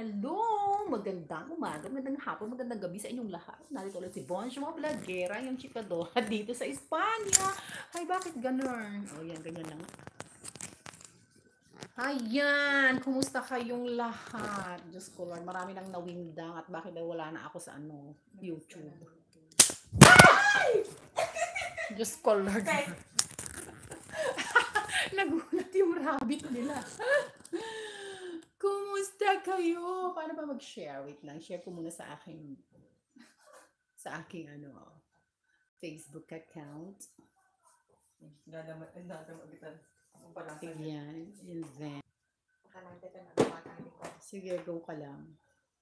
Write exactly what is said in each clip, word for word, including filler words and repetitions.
Hello! Magandang umaga, magandang hapon, magandang gabi sa inyong lahat. Narito ulit si Bonjour Vlogera, yung chikadora dito sa Espanya. Ay, bakit ganun? O, yan, ganyan lang. Ayan, kumusta kayong lahat? Diyos ko, Lord, marami nang nawindang at bakit daw wala na ako sa ano, YouTube. Ay! Diyos ko, Lord. Nagulat yung rabbit nila. Kumusta kayo? Paano ba mag-share? Wait lang, share ko muna sa aking sa aking ano, Facebook account. Dadama, dadama kita. Ang palasa niya. Ayan, and then, Makalang kita na napakali ko. sige, go ka lang.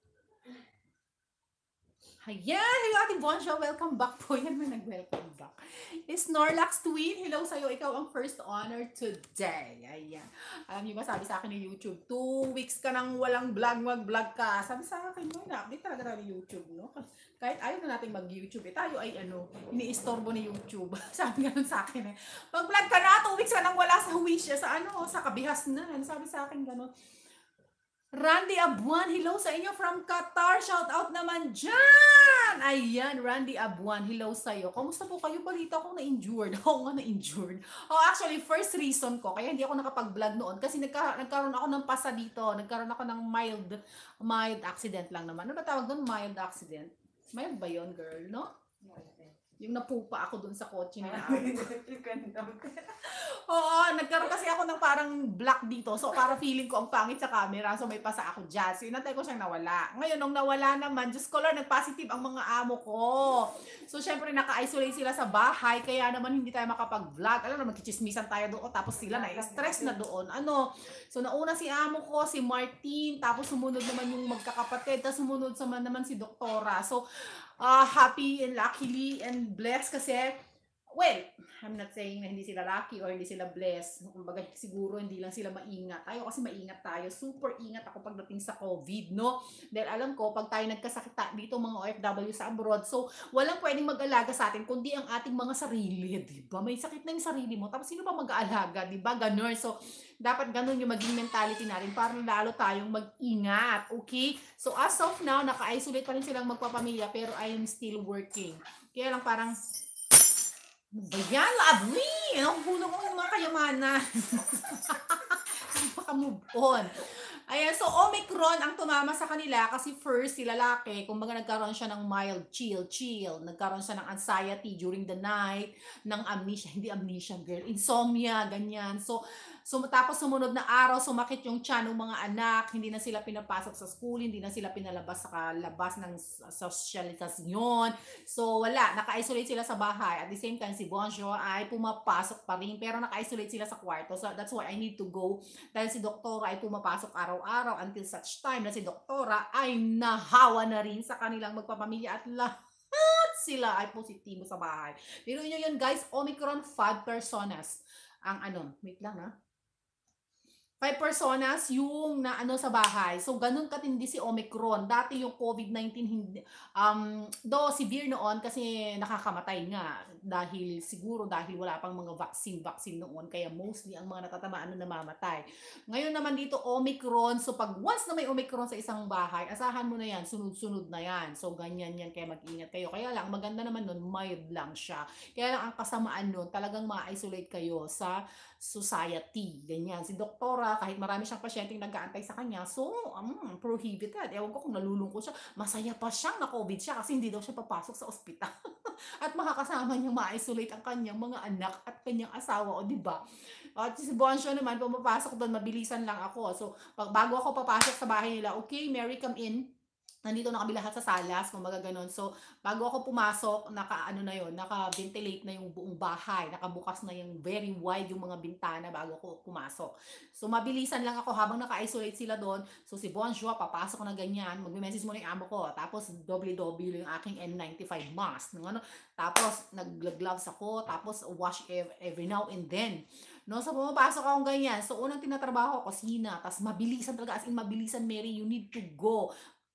Ayan, hello ating Bonjour, welcome back po. Yan may nag-welcome back. Snorlax Twin, hello sa'yo, ikaw ang first honor today. Ayan. Alam niyo ba, sabi sa akin ni YouTube, two weeks ka nang walang vlog, mag-vlog ka. Sabi sa akin, no, na-update talaga tayo ni YouTube, no? Kahit ayaw na natin mag-YouTube, eh, tayo ay ano, iniistorbo ni YouTube. Sabi ganun sa akin eh, mag-vlog ka na, two weeks ka nang wala sa wish, sa ano, sa kabihas na. Sabi sa akin ganun. Randy Abuan, hello sa inyo from Qatar. Shout out naman dyan. Ayan, Randy Abuan, hello sa iyo. Kamusta po kayo? Balita ko na-injured. Oo nga, na-injured. Oh, actually, first reason ko, kaya hindi ako nakapag-vlog noon, kasi nagka, nagkaroon ako ng pasa dito. Nagkaroon ako ng mild, mild accident lang naman. Ano ba tawag doon? Mild accident. Mild ba yun, girl, no? Yung napupa ako dun sa kotse na. Oo, nagkaroon kasi ako ng parang black dito. So, para feeling ko ang pangit sa camera. So, may pasa ako dyan. So, inantay ko siyang nawala. Ngayon, nung nawala naman, Diyos ko Lord, nag-positive ang mga amo ko. So, syempre, naka-isolate sila sa bahay. Kaya naman, hindi tayo makapag-vlog. Alam naman, magkichismisan tayo doon. Tapos sila na-stress na doon. Ano? So, nauna si amo ko, si Martin. Tapos, sumunod naman yung magkakapatid. Tapos, sumunod naman si Doktora. So, uh, happy and luckily and blessed kasi, well, I'm not saying na hindi sila lucky or hindi sila blessed. Kumbaga, siguro hindi lang sila maingat. Tayo kasi maingat tayo. Super ingat ako pagdating sa COVID, no? Dahil alam ko, pag tayo nagkasakit dito mga O F W sa abroad, so walang pwedeng mag-alaga sa atin kundi ang ating mga sarili, di ba? May sakit na yung sarili mo, tapos sino ba mag-aalaga, di ba? Ganun. So, dapat ganun yung maging mentality natin para lalo tayong mag-ingat, okay? So, as of now, naka-isolate pa rin silang magpapamilya pero I am still working. Kaya lang parang bayan, lovely! Ang puno ko yung mga kayamanan. Maka-move on. Ayan, so Omicron ang tumama sa kanila kasi first, si lalaki, kumbaga nagkaroon siya ng mild chill, chill. Nagkaroon siya ng anxiety during the night, ng amnesia, hindi amnesia girl, insomnia, ganyan. So, so tapos sumunod na araw, sumakit yung tiyan ng mga anak, hindi na sila pinapasok sa school, hindi na sila pinalabas sa kalabas ng sosyalisasyon. So, wala, naka-isolate sila sa bahay. At the same time, si Bonjour ay pumapasok pa rin, pero naka-isolate sila sa kwarto. So, that's why I need to go. Dahil si Doktora ay pumapasok araw-araw until such time na si Doktora ay nahawa na rin sa kanilang magpapamilya at lahat sila ay positibo sa bahay. Pero nyo yun guys, Omicron, five personas. Ang ano, wait lang ha. Five personas yung na ano sa bahay. So, ganun katindi si Omicron. Dati yung COVID nineteen, hindi, um, do severe noon kasi nakakamatay nga. Dahil, siguro dahil wala pang mga vaccine-vaccine noon. Kaya mostly ang mga natatamaan na namamatay. Ngayon naman dito, Omicron. So, pag once na may Omicron sa isang bahay, asahan mo na yan, sunod-sunod na yan. So, ganyan yan. Kaya mag-ingat kayo. Kaya lang, maganda naman nun, mild lang siya. Kaya lang, ang kasamaan nun, talagang ma-isolate kayo sa society. Ganyan. Si Doktora, kahit marami siyang pasyenteng nag-aantay sa kanya, so, um, prohibited. Ewan ko kung nalulungkot siya. Masaya pa siyang na-COVID siya kasi hindi daw siya papasok sa ospital. At makakasama niya ma-isolate ang kanyang mga anak at kanyang asawa, o diba? At si Bonjour naman, pumapasok doon, mabilisan lang ako. So, pag bago ako papasok sa bahay nila, okay, Mary, come in. Nandito na kami lahat sa salas, kung mga ganon. So, bago ako pumasok, naka, ano na yun, naka-ventilate na yung buong bahay. Nakabukas na yung very wide yung mga bintana bago ako pumasok. So, mabilisan lang ako habang naka-isolate sila doon. So, si Bonjour, papasok na ganyan. Mag-message mo na yung amo ko. Tapos, doble-doble yung aking N ninety-five mask. Ano? Tapos, nag-gloves ako. Tapos, wash every now and then. No, so pumapasok akong ganyan. So, unang tinatrabaho ko, kusina. Tapos, mabilisan talaga. As in, mabilisan, Mary, you need to go.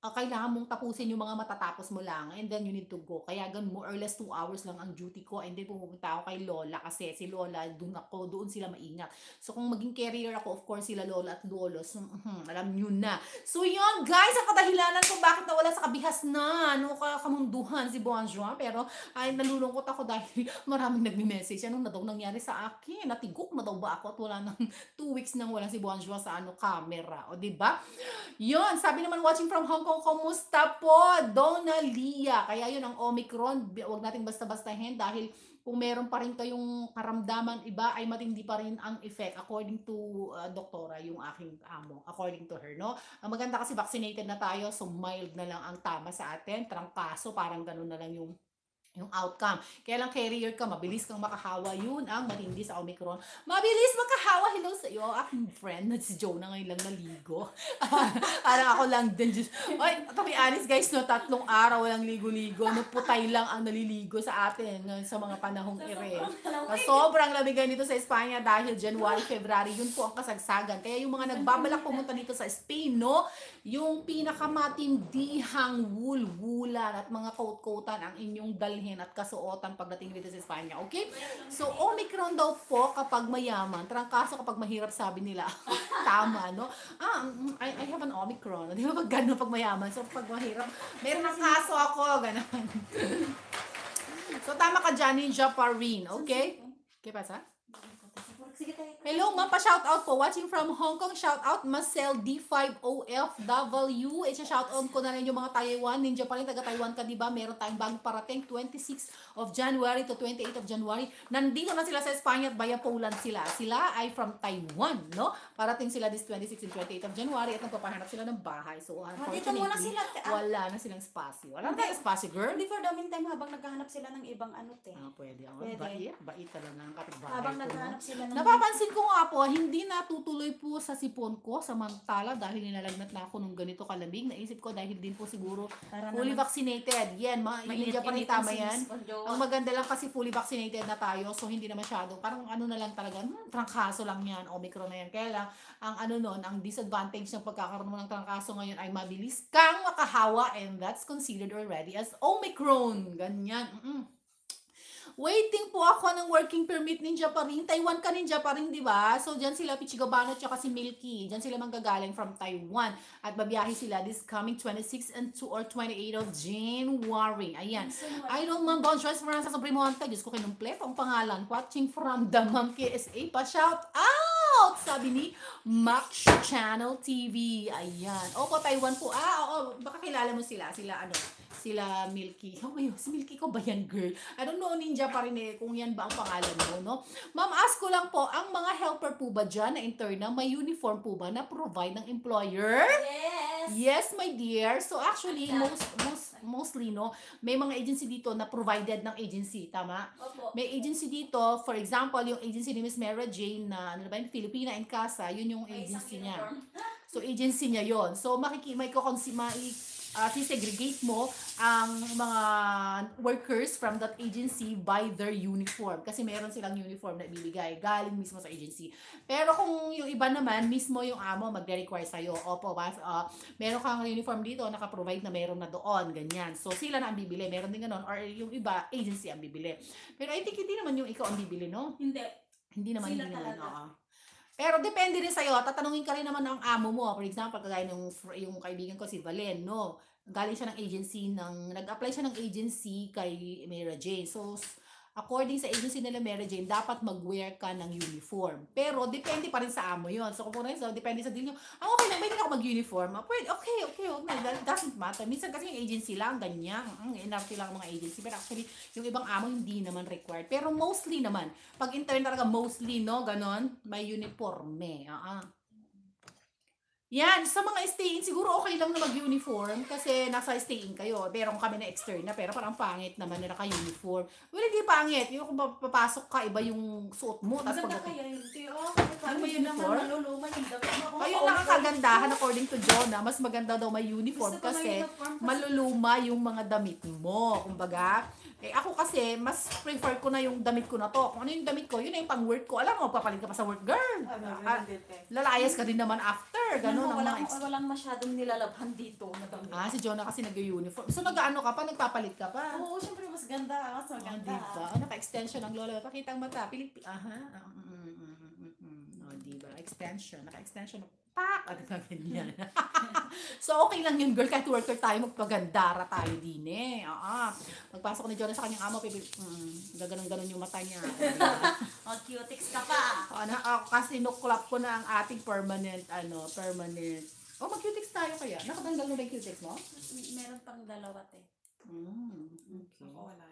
uh, kailangan mong tapusin yung mga matatapos mo lang and then you need to go. Kaya gan more or less two hours lang ang duty ko and then pupunta ako kay Lola kasi si Lola, doon ako, doon sila maingat. So kung maging carrier ako, of course, sila Lola at Lolo, so, uh, alam nyo na. So yun, guys, ang kadahilanan kung bakit nawala sa kabihas na, ano, kamunduhan si Bonjour. Pero ay, nalulungkot ako dahil maraming nagme-message. Ano na daw nangyari sa akin? Natigok na daw ba ako at wala nang two weeks nang wala si Bonjour sa ano, camera. O, diba? Yun, sabi naman watching from Hong Kong, kumusta po, Donalia? Kaya yun ang Omicron, huwag nating basta-bastahin dahil kung meron pa rin kayong karamdaman iba ay matindi pa rin ang effect according to uh, doktora, yung aking amo, according to her, no? Ang maganda kasi vaccinated na tayo, so mild na lang ang tama sa atin, trangkaso, parang ganun na lang yung yung outcome. Kaya lang carrier ka, mabilis kang makahawa. Yun ang matindi sa Omicron. Mabilis makahawa. Hello sa iyo, aking friend na si Jonah ngayon lang naligo. Parang ako lang din. Just, oy, to be honest guys, no, tatlong araw walang ligo-ligo. No, putay lang ang naliligo sa atin no, sa mga panahong ire. Sobrang lamigan dito sa Espanya dahil January, February, yun po ang kasagsagan. Kaya yung mga nagbabalak pumunta dito sa Spain, no, yung pinakamatindihang wul-wulan at mga coat-coatan ang inyong dalhin at kasuotan pagdating dito sa Espanya, okay? So, Omicron daw po kapag mayaman, trangkaso kapag mahirap, sabi nila. Tama, no? Ah, I, I have an Omicron. Di ba pag gano'n pag mayaman? So, pag mahirap, meron ng kaso ako, gano'n. So, tama ka dyan, Ninja Parin, okay? Okay, pasa? Hello, ma'am, pa-shoutout po. Watching from Hong Kong, shoutout Marcel D five O F W. E, shoutout ko na rin yung mga Taiwan. Ninja pa rin, taga-Taiwan ka, diba? Meron tayong bagong parating, twenty-sixth of January to twenty-eighth of January. Nandito na sila sa Espanya at via Poland sila. Sila ay from Taiwan, no? Parating sila this twenty-sixth and twenty-eighth of January at nagpapahanap sila ng bahay. So, unfortunately, sila, wala na silang spasyo. Wala na tayong spasyo, girl. Hindi for the meantime, habang naghahanap sila ng ibang ano, te. Ah, pwede. Oh, Pwede. Bait, bait talaga ng kapitbahay Habang ko, naghahanap no? sila ng... Napapansin ko nga po, hindi natutuloy po sa sipon ko samantala dahil nilalagnat na ako nung ganito kalamig. Naisip ko dahil din po siguro Para fully naman- vaccinated. Yan, mga India pa rin tama yan. Ang maganda lang kasi fully vaccinated na tayo, so hindi na masyado. Parang ano na lang talaga, hmm, trangkaso lang yan, Omicron na yan. Kaya lang, ang ano nun, ang disadvantage ng pagkakaroon mo ng trangkaso ngayon ay mabilis kang makahawa and that's considered already as Omicron. Ganyan. Mm-mm. Waiting po ako ng working permit Ninja pa rin. Taiwan ka Ninja pa rin, di ba? So, dyan sila Pichigabano at si Milky. Dyan sila manggagaling from Taiwan. At babiyahe sila this coming twenty-sixth and two or twenty-eighth of January. Ayan. I don't know, Bonjour, Esperanza Suprimonte. Diyos ko, kinumpleto ang pangalan. Watching from the Monkey S A. Pa-shout out! Sabi ni Max Channel T V. Ayan. Opo, Taiwan po. Ah, oo. Baka kilala mo sila. Sila, ano, sila Milky. Oh, may, si Milky ko ba yan, girl? I don't know, Ninja pa rin eh, kung yan ba ang pangalan mo, no? Ma'am, ask ko lang po, ang mga helper po ba dyan na interna, may uniform po ba na provide ng employer? Yes! Yes, my dear. So actually, most, most, mostly, no, may mga agency dito na provided ng agency, tama? Opo. May agency dito, for example, yung agency ni Miss Mara Jane na, ano ba yun, Filipina and Casa, yun yung May isang agency niya. uniform. So, agency niya yon. So, makiki may kukonsi mai uh, segregate mo ang mga workers from that agency by their uniform. Kasi meron silang uniform na ibibigay galing mismo sa agency. Pero kung yung iba naman, mismo yung amo magre-require sa'yo. Opo, uh, meron kang uniform dito, naka-provide na meron na doon. Ganyan. So, sila na ang bibili. Meron din ganun. Or yung iba, agency ang bibili. Pero I think hindi naman yung ikaw ang bibili, no? Hindi. Hindi naman, Sila hindi naman. talaga. Oo. Pero depende rin sa'yo, tatanungin ka rin naman ng amo mo. For example, kagaya ng yung kaibigan ko si Valen, no? Galing siya ng agency, ng, nag-apply siya ng agency kay Mara Jane. So, according sa agency nila Mara Jane, dapat mag-wear ka ng uniform. Pero, depende pa rin sa amo yun. So, kung rin sa, depende sa deal nyo, ah, okay lang, pwede na ako mag-uniform. Ah, pwede, okay, okay, okay, that doesn't matter. Minsan kasi yung agency lang, ganyan, mm, inarte lang ang mga agency. Pero actually, yung ibang amo, hindi naman required. Pero mostly naman, pag intern talaga, mostly, no, ganon, may uniforme. Ah, uh-uh. Yan, sa mga stay-in, siguro okay lang na mag-uniform kasi nasa stay-in kayo. Pero kung kami na extern na, pero parang pangit naman na naka-uniform. Well, hindi pangit. Yung kung papasok ka, iba yung suot mo. Tapos Maganda pag... kaya yun. Oh, Ano ba yun uniform? naman, maluluma yung damit mo. Ayun lang ang kagandahan according to Jonah. Mas maganda daw may uniform Gusto ko may kasi uniform kasi- maluluma yung mga damit mo. Kumbaga, Eh ako kasi, mas prefer ko na yung damit ko na to. Kung ano yung damit ko, yun na yung pang-work ko. Alam mo, papalit ka pa sa work, girl. Ano, Ah, ganun din, te. lalayas ka din naman after. Ganun Ano, ang walang, mga ex- walang masyadong nilalabhan dito na damit. Ah, si Jonah kasi nag-uniform. So nag-ano ka pa, nagpapalit ka pa. Oo, syempre mas ganda. Mas Oh, maganda. diba? Oh, naka-extension ang lola. Pakita ang mata. Pilip. Aha. Ah, mm, mm, mm, mm, mm. Oh, diba? Extension. Naka-extension. Pak! Ano ka ganyan? So, okay lang yun, girl. Kahit worker tayo, magpagandara tayo din eh. Oo. Magpasok ni Jonah sa kanyang amo, pipil, mm, gaganon-ganon yung mata niya. Diba? Oh, cutics ka pa. Oh, na, ako kasi nuklap ko na ang ating permanent, ano, permanent. Oh, mag-cutics tayo kaya. Nakatanggal mo ba yung cutics mo? Meron pang dalawa, te. Mm, okay. Ako wala na.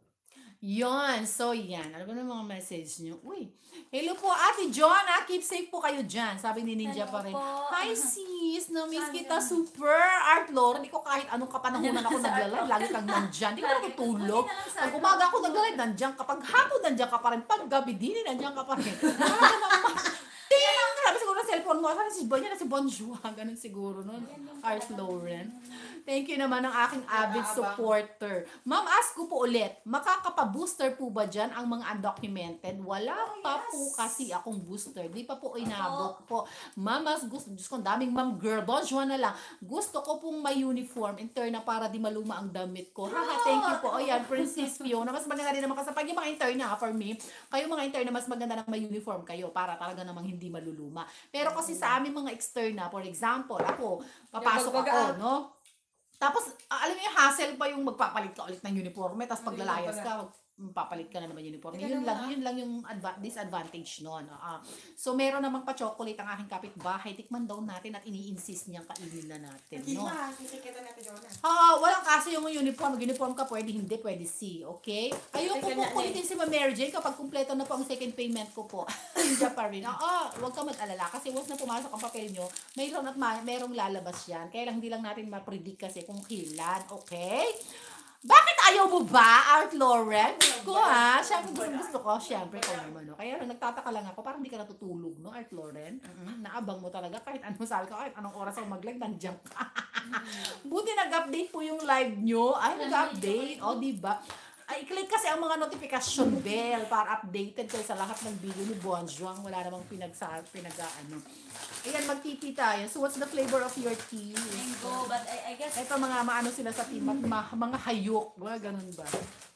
Yon, so yan. Ano ba ng mga message nyo? Uy, hello po, Ate Jonah. Keep safe po kayo dyan. Sabi ni Ninja Hello pa rin. po. Hi sis, na-miss Saan kita ka? super. Art Lord, hindi ko kahit anong kapanahonan ako nagla-live. Lagi kang nandyan. Hindi ko nakitulog. Pag umaga ako nagla-live, nandyan ka. Pag hapon, nandyan ka pa rin. Pag gabi, din, nandyan ka pa rin. Wala ka naman. Ting! Sabi siguro na cellphone mo. Sabi si Bonya na si Bonjour. Ganun siguro nun. Art Lauren. Thank you naman ng aking avid supporter. Ma'am, ask ko po ulit, makakapa-booster po ba dyan ang mga undocumented? Wala pa po kasi akong booster. Di pa po inabot po. Ma'am, mas gusto, Diyos ko, ang daming ma'am girl. Bonjour na lang. Gusto ko pong may uniform intern na para di maluma ang damit ko. Haha, thank you po. O yan, Princess Fiona. Mas maganda din naman kasi pag yung mga intern na, for me, kayo mga intern na mas maganda na may uniform kayo para talaga namang hindi maluluma. Pero kasi sa aming mga extern na, for example, ako, papasok Yung ako, bagbagaan. no? Tapos, ah, alam mo yung hassle pa yung magpapalit ka ulit ng uniforme, tapos Ano yung paglalayas bagbaga? ka, papalit ka na naman uniforme. Teka Yun lang, lang, ah. yun lang yung adva- disadvantage nun. ah. So, meron namang pa-chocolate ang aking kapitbahay. Tikman daw natin at ini-insist niyang kainin na natin. Hindi No? na, sisikita natin Jonah. Ah, walang kaso yung uniform. Mag-uniform ka, pwede hindi, pwede si. Okay? Ayoko Teka po na, kulitin si Ma'am Mary Jane kapag kumpleto na po ang second payment ko po. Hindi pa rin. Oo, huwag ka mag-alala. Kasi once na pumasok ang papel nyo, mayroon at ma- mayroong lalabas yan. Kaya lang hindi lang natin ma-predict kasi kung kailan. Okay? Bakit ayaw mo ba, Art Lauren? Ko ha? Siyempre gusto, gusto ko. Siyempre ko naman. No? Kaya lang nagtataka lang ako. Parang hindi ka natutulog, no, Art Lauren? Mm-hmm. Naabang mo talaga. Kahit anong sabi ko, kahit anong oras ako mag-live, nandiyan ka. Buti nag-update po yung live nyo. Ay, nag-update. O, diba? Ay, click kasi ang mga notification bell para updated kayo sa lahat ng video ni Bonjuang. Wala namang pinagsa, pinag-ano. Ayan, mag-tea tayo. So, what's the flavor of your tea? Mango, but I, I guess Ito mga maano sila sa team, mga, mga hayok. Mga ganun ba?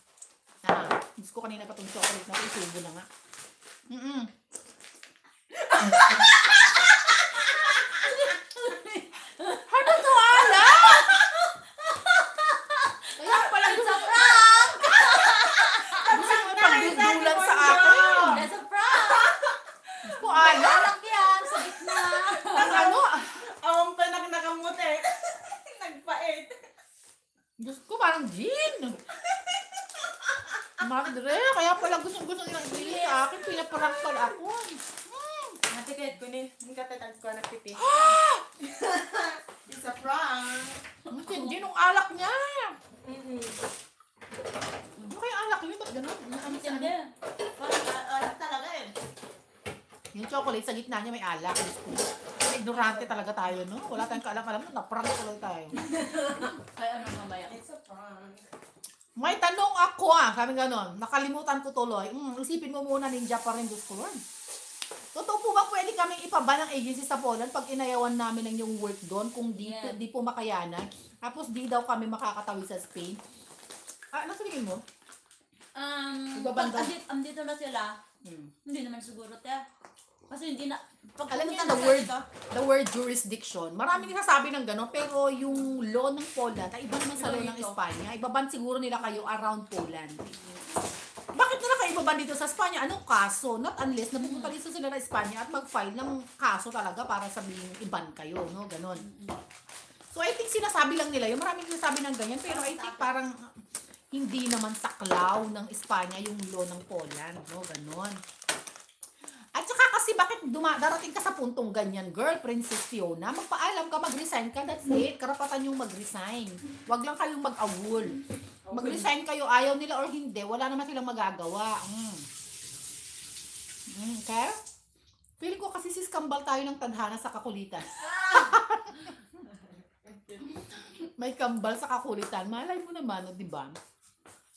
Ah, gusto ko kanina pa itong chocolate na ito. Isubo na nga. Mm-mm. Ano to, ala? Kaya pala it's gusto a prank! gusto mo pagdudulan sa akin. That's a prank! Ko ala? Alak yan, sa gitna. Ang ano? Awang pa nak nakamuti. Nagpait. Diyos ko, parang gin. Madre, kaya pala gusto gusto nilang ibili sa akin. Pinaprank pala ako. Hmm. Natikit ko ni. Hindi ka tatag ko nagpipi. It's a prank. Ang gin, yung alak niya. Mm-mm. Ano kaya alak yun? Ba't ganun? Ano siya? Hindi. Parang ah, alak talaga eh. Yung chocolate, sa gitna niya may alak. Diyos ko. Ignorante talaga tayo, no? Wala tayong kaalam-alam. Naprank tuloy tayo. Ay, ano mamaya? It's a prank. May tanong ako ah. Sabi ganon. Nakalimutan ko tuloy. Mm, isipin mo muna, ninja pa rin. Diyos ko, Lord. Totoo po ba pwede kaming ipaban ng agency sa Poland pag inayawan namin ng yung work doon kung di, Yeah. di po makayanan? Tapos di daw kami makakatawid sa Spain? Ah, ano sabihin mo? Um, Ibabanda. pag andito, andito na sila, Hmm. hindi naman siguro, te. Kasi hindi na, pag Alam niyo pumunta the na word, sila the word jurisdiction. Maraming nasasabi ng gano'n, pero yung law ng Poland ay iba naman sa law ng Ito. Espanya. Ibaban siguro nila kayo around Poland. Bakit nila kayo ibaban dito sa Espanya? Anong kaso? Not unless napupunta dito sila na Espanya at mag-file ng kaso talaga para sabihin iban kayo, no? Ganon. So I think sinasabi lang nila yun. Maraming sinasabi ng ganyan, pero I think parang hindi naman saklaw ng Espanya yung law ng Poland, no? Ganon. At saka kasi bakit duma darating ka sa puntong ganyan, girl, Princess Fiona, magpaalam ka, mag-resign ka, that's it. Karapatan yung mag-resign. Wag lang kayong mag-awol. Mag-resign kayo, ayaw nila or hindi, wala naman silang magagawa. Mm. Mm, okay? Feeling ko kasi sis kambal tayo ng tadhana sa kakulitan. May kambal sa kakulitan. Malay mo naman, no, di ba?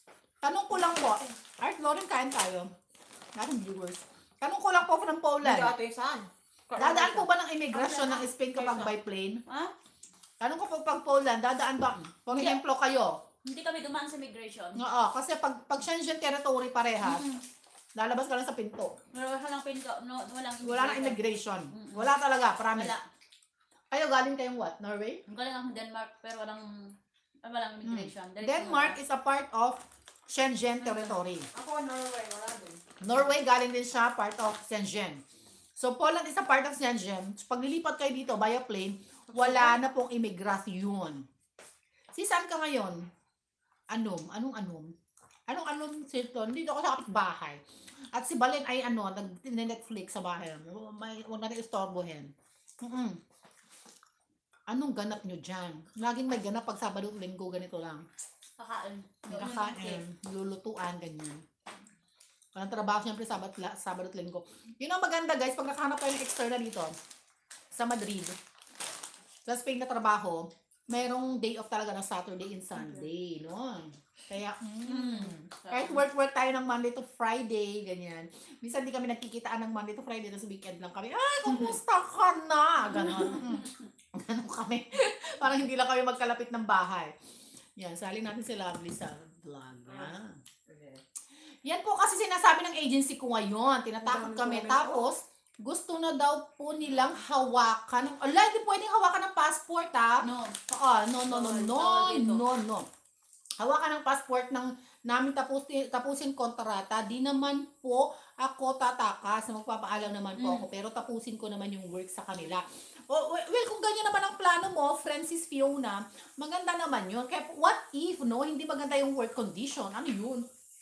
Tanong ko lang po, Art Lauren, kain tayo. Natin viewers. Tanong ko lang po from Hindi Poland. ate, saan? Dadaan po ba ng immigration ng Spain kapag by plane? Ha? Tanong ko po pag Poland, dadaan ba? Kung Hindi. exemplo kayo. Hindi kami dumaan sa migration. Oo, kasi pag, pag Schengen territory parehas, Mm-mm. lalabas ka lang sa pinto. Wala lang pinto. No, walang Wala na immigration. Mm-mm. Wala talaga, promise. Wala. Kayo galing kayong what? Norway? Ang galing ang Denmark pero walang ah, walang immigration. Direct Denmark na- is a part of Schengen territory. Ako, Norway, wala din. Norway galing din siya, part of Schengen. So Poland is a part of Schengen. So, pag lilipat kayo dito via plane, wala na pong immigration. Si saan ka ngayon? Anom? Anong anom? Anong anom Silton? Dito ako sa kapitbahay. At si Balen ay ano, nag-Netflix sa bahay. May, huwag natin istorbohin. Mm-mm. Anong ganap nyo dyan? Laging may ganap pag Sabado at Linggo, ganito lang. Kakain. Nakakain, lulutuan, ganyan. Walang trabaho, siyempre, Sabat, la, Sabado at Linggo. Yun ang maganda, guys, pag nakahanap kayo ng external dito, sa Madrid, sa Spain na trabaho, merong day off talaga ng Saturday and Sunday, no? Kaya, mm, kahit work-work tayo ng Monday to Friday, ganyan. Minsan di kami nagkikitaan ng Monday to Friday, tapos weekend lang kami, ay, kumusta ka na? Ganon. Mm. Ganon kami. Parang hindi lang kami magkalapit ng bahay. Yan, sali natin si Lovely sa vlog. Yan. Okay. Yan po kasi sinasabi ng agency ko ngayon. Tinatakot kami. Tapos, gusto na daw po nilang hawakan. ng- Ala, hindi pwedeng hawakan ng passport, ha? No. Oo, no, no, no, Bawal, no, bawal dito. no, no. Hawakan ng passport ng namin tapusin, tapusin kontrata. Di naman po ako tatakas. Magpapaalam naman po Mm. ako. Pero tapusin ko naman yung work sa kanila. O, well, well, kung ganyan naman ang plano mo, Francis Fiona, maganda naman yun. Kaya what if, no, hindi maganda yung work condition? Ano yun?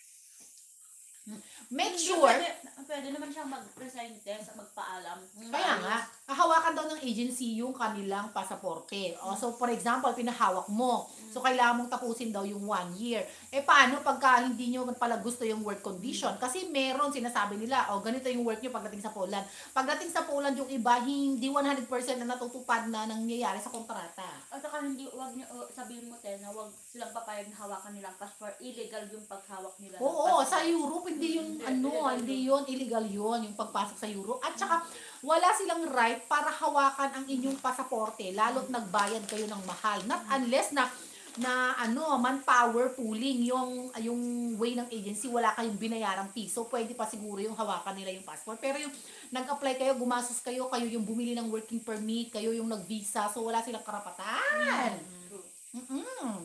Make Hindi, sure, Pwede, pwede naman siyang mag-resign din sa magpaalam. kaya nga, hahawakan daw ng agency yung kanilang pasaporte. O, so, for example, pinahawak mo. So, kailangan mong tapusin daw yung one year. Eh, paano pagka hindi nyo pala gusto yung work condition? Kasi meron, sinasabi nila, o, ganito yung work nyo pagdating sa Poland. Pagdating sa Poland, yung iba, hindi one hundred percent na natutupad na nangyayari sa kontrata. At saka hindi, wag niyo, uh, sabihin mo, Tel, na wag silang papayag na hawakan nilang passport. Illegal yung paghawak nila. ng Oo, passport. sa Europe, hindi yun, Hindi, ano, illegal hindi yun, illegal yun, yung pagpasok sa Europe. At saka, wala silang right para hawakan ang inyong pasaporte, lalo't nagbayad kayo ng mahal. Not unless na, na ano, manpower pooling, yung, yung way ng agency, wala kayong binayarang piso, pwede pa siguro yung hawakan nila yung passport. Pero yung nag-apply kayo, gumastos kayo, kayo yung bumili ng working permit, kayo yung nag-visa, so wala silang karapatan. Mm-mm.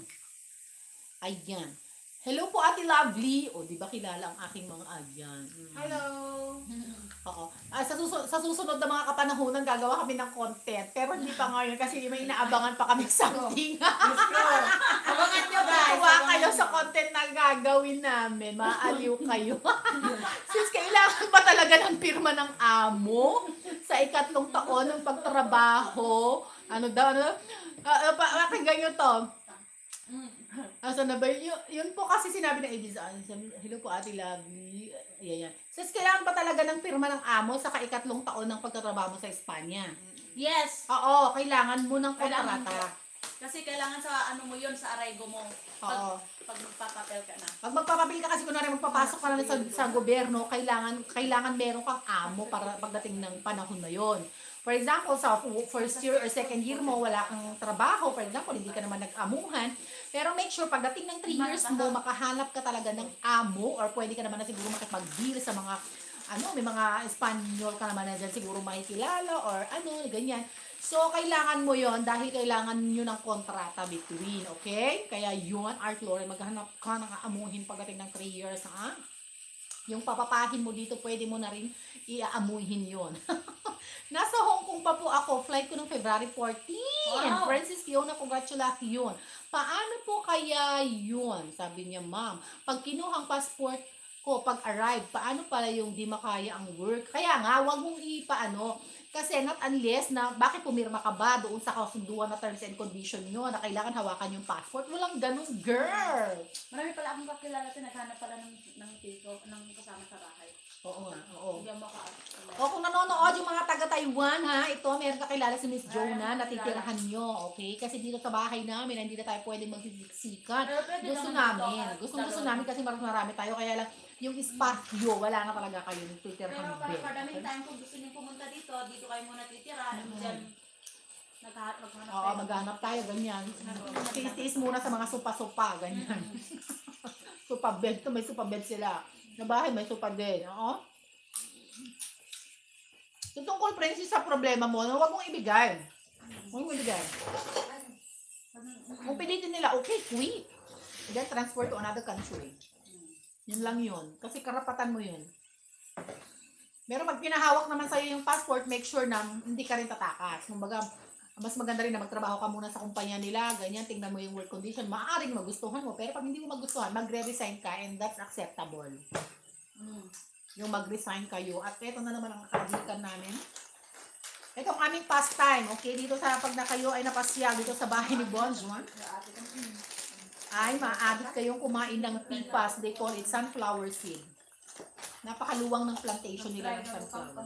Ayan. Hello po, Ate Lovely. O, di ba kilala ang aking mga ayan? Mm. Hello! Oo. Ah, sa, susunod, sa susunod na mga kapanahunan, gagawa kami ng content. Pero hindi pa ngayon kasi may inaabangan pa kami something. Let's go! Abangan nyo guys! Tuwa kayo sa content na gagawin namin. Maaliw kayo. Sis, kailangan ba talaga ng pirma ng amo sa ikatlong taon ng pagtrabaho? Ano daw, ano? Uh, pakinggan nyo to. Asa na ba yun? Yun po kasi sinabi ng agency. ah, sabi, Hello po, Ate Lovely. Yan, yan. Sis, kailangan ba talaga ng pirma ng amo sa ikatlong taon ng pagtatrabaho mo sa Espanya? Yes! Oo, kailangan mo ng Kailangan kontrata. Kasi kailangan sa ano mo yun, sa araygo mo. Pag, Oo. pag magpapapel ka na. Pag magpapapil ka kasi kunwari magpapasok ka na sa, sa gobyerno, kailangan kailangan meron kang amo para pagdating ng panahon na yon. For example, sa first year or second year mo, wala kang trabaho. For example, hindi ka naman nag-amuhan. Pero make sure, pagdating ng three years mo, makahanap ka talaga ng amo or pwede ka naman na siguro makipag-deal sa mga, ano, may mga Espanyol ka naman na dyan siguro makikilala or ano, ganyan. So, kailangan mo yon dahil kailangan nyo ng kontrata between, okay? Kaya yun, Art Lauren, maghanap ka ng aamuhin pagdating ng three years, ha? Yung papapahin mo dito, pwede mo na rin iaamuhin yon. Nasa Hong Kong pa po ako, flight ko ng February fourteen. Wow. Francis Fiona, congratulations. Paano po kaya yun? Sabi niya, ma'am, pag kinuhang passport ko, pag arrive, paano pala yung di makaya ang work? Kaya nga, wag mong ipaano, kasi not unless na, bakit pumirma ka ba doon sa kasunduan na terms and condition nyo na kailangan hawakan yung passport? Walang ganun, girl! Marami pala akong kakilala na naghanap pala ng, ng tito, ng kasama sa bahay. Oo nga, oo. Hindi mo ka. O kung nanonood yung mga taga-Taiwan ha, ito meron kakilala si Miss Jonah Ay, na titirahan nyo, okay? Kasi dito sa bahay namin, hindi na tayo pwede magsiksikan. Pero pwede Gusto naman namin, dito, gusto ah, gusto dalawa. namin kasi marami marami tayo, kaya lang yung espasyo, wala na talaga kayo ng Pero titirahan para din. kadaming Okay? time kung gusto niyo pumunta dito, dito kayo muna titira. Mhm. Diyan, naghahanap maghanap Oo, maghanap tayo, ganyan. Tiis-tiis muna sa mga supa-supa, ganyan. Supa bed, to may supa bed sila. Sa bahay may supa din, oo. So, tungkol, Princess, sa problema mo, no, huwag mong ibigay. Huwag mong ibigay. Kung pilitin nila, okay, quit. Then transfer to another country. Yun lang yun. Kasi karapatan mo yun. Pero pag pinahawak naman sa'yo yung passport, make sure na hindi ka rin tatakas. Kumbaga, mas maganda rin na magtrabaho ka muna sa kumpanya nila, ganyan, tingnan mo yung work condition, maaaring magustuhan mo. Pero pag hindi mo magustuhan, magre-resign ka and that's acceptable. Mm. Yung mag-resign kayo. At ito na naman ang kagikan namin. Ito ang aming pastime, okay? Dito sa pag na kayo ay napasyal dito sa bahay ni Bonjour, ay maaabot kayong kumain ng pipas. They call it sunflower seed. Napakaluwang ng plantation nila ng sunflower.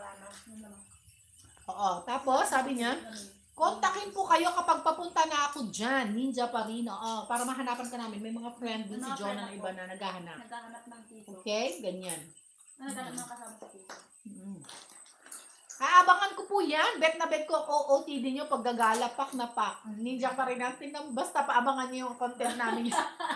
Oo. Tapos, sabi niya, kontakin po kayo kapag papunta na ako dyan. Ninja pa rin. Oo. Para mahanapan ka namin. May mga friend din si Jonah na iba na naghahanap. Naghahanap ng piso. Okay? Ganyan. Naghahanap ng kasama sa piso. Mm. Aabangan ko po yan. Bet na bet ko O O T D nyo pag gagala, pak na pak. Ninja pa rin natin. Basta paabangan nyo yung content namin.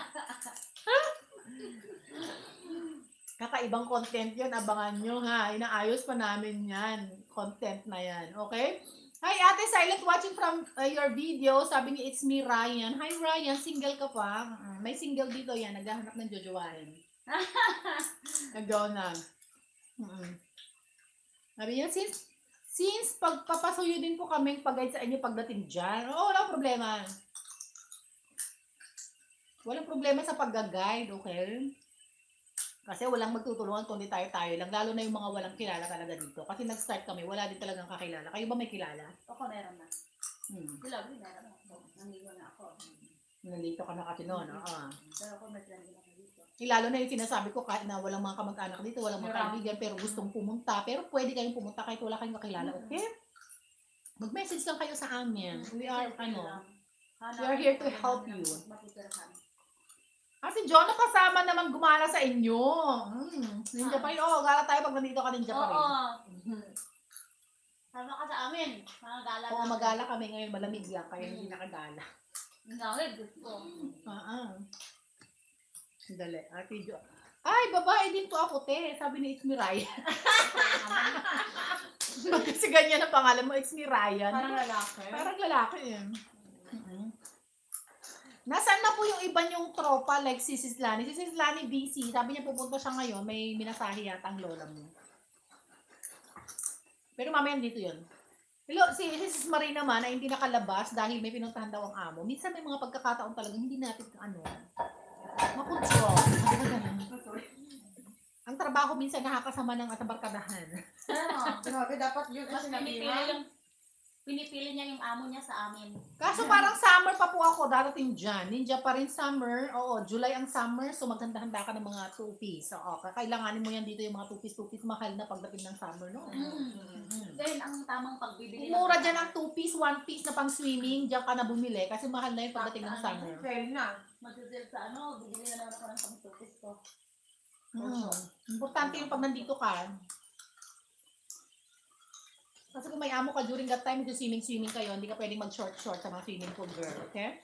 Kakaibang content yun. Abangan nyo ha. Inaayos pa namin yan. Content na yan. Okay? Hi Ate Silent, watching from uh, your video. Sabi niya, it's me Ryan. Hi Ryan, single ka pa? Uh, may single dito yan. Naghahanap ng jojowain. Nagaw na. Mm-mm. Sabi niya, since, since pagpapasuyo din po kaming pag-guide sa inyo pagdating dyan. Oo, walang problema. Walang problema sa pag-guide, okay? Kasi walang magtutulungan kundi tayo-tayo lang. Lalo na yung mga walang kilala talaga dito. Kasi nag-start kami, wala din talagang kakilala. Kayo ba may kilala? Ako meron na. Hmm. Sila, meron na ako. Nangigo na ako. Nandito ka na kasi noon. Oo. Pero ako may friend din ako dito. Eh, lalo na yung sinasabi ko kahit na walang mga kamag-anak dito, walang mga kaibigan, pero gustong pumunta. Pero pwede kayong pumunta kahit wala kayong kakilala, okay? Mag-message lang kayo sa amin. We are, ano, we are here to help you. Ate Jonah, kasama naman gumala sa inyo. Hmm. Ninja pa rin. Oo, gala tayo pag nandito ka ninja pa rin. Oo. Sama ka sa amin. Mga gala Oo, namin. magala kami ngayon. Malamig lang, kaya hindi nakagala. Ngawid, gusto ko. Ah, ah. Dali. Ate Jo. Ay, babae din to ako, te. Sabi ni It's me Ryan. Kasi ganyan ang pangalan mo, It's me Ryan. Parang lalaki. Parang lalaki eh. Mm-hmm. Nasaan na po yung iba yung tropa like si Sis Lani? Si Sis Lani busy. Sabi niya pupunta siya ngayon. May minasahe yata ang lola mo. Pero mamaya dito yun. Hello, si Sis Marie naman ay hindi nakalabas dahil may pinuntahan daw ang amo. Minsan may mga pagkakataon talaga hindi natin ano, makutso. Ang trabaho minsan nakakasama ng at barkadahan. Grabe, dapat yun Mas kasi pinipili nabihan. yung pinipili niya yung amo niya sa amin. Kaso parang summer pa po ako darating dyan. Ninja pa rin summer. Oo, July ang summer. So maghanda-handa ka ng mga two-piece. Oo, kakailanganin mo yan dito yung mga two-piece, two-piece. Mahal na pagdating ng summer, no? Mm. Then, ang tamang pagbibili. Mura dyan ang two-piece, one-piece na pang swimming. Diyan ka na bumili kasi mahal na yung pagdating ng summer. Fail na. Magdudil sa ano, bibili na naman ako ng pang-tupis ko. Mm. Importante yung pag nandito ka. Kasi kung may amo ka during that time, kung swimming-swimming kayo, hindi ka pwedeng mag-short-short sa mga swimming pool, girl. Okay?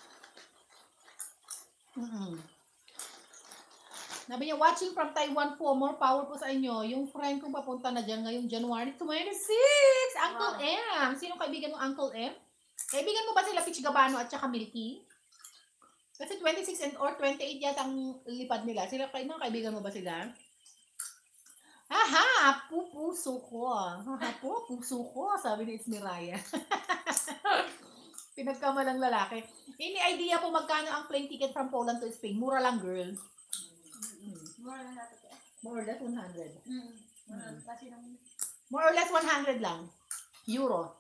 Mm-mm. Sabi niya, watching from Taiwan po, more power po sa inyo. Yung friend kong papunta na dyan ngayong January twenty-six, Uncle Wow. M. Sino kaibigan mo, Uncle M? Kaibigan mo ba sila Peach Gabano at saka Milky? Kasi twenty-six and or twenty-eight yata ang lipad nila. Sila, kay mga kaibigan mo ba sila? Aha, pupuso ko. Aha, po, puso ko. Sabi ni It's me Ryan. Pinagkamalang lalaki. Any idea po magkano ang plane ticket from Poland to Spain? Mura lang, girl. Mura na natin. eh. More or less one hundred. Mm. Mura, kasi nang More or less one hundred lang. Euro.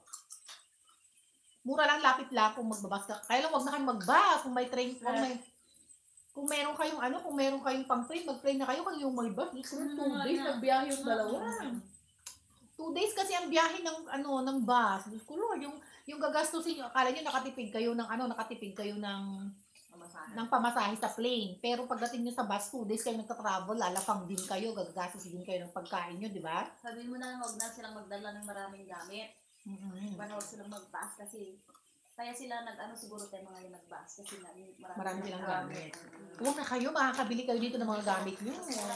Mura lang, lapit lang kung magbabas ka. Kaya lang, wag na kayo magbas. Kung may train, kung may, kung meron kayong ano, kung meron kayong pang-train, mag-train na kayo kung yung may bus. Diyos ko, Mm, two nga days na. nagbiyahe yung dalawa. Mm. Two days kasi ang biyahe ng ano ng bus. Diyos ko, Lord, yung yung gagastusin nyo, akala nyo nakatipid kayo ng ano, nakatipid kayo ng Mamasahe. ng pamasahe sa plane. Pero pagdating nyo sa bus, two days kayo nagta-travel, lalapang din kayo, gagastos din kayo ng pagkain nyo, di ba? Sabihin mo na huwag na silang magdala ng maraming gamit. Mm-hmm. Huwag na huwag silang mag-bus kasi kaya sila nag-ano siguro tayo mga yung nag-bus kasi na, marami, Marami silang gamit. Huwag na kayo, makakabili kayo dito ng mga gamit nyo.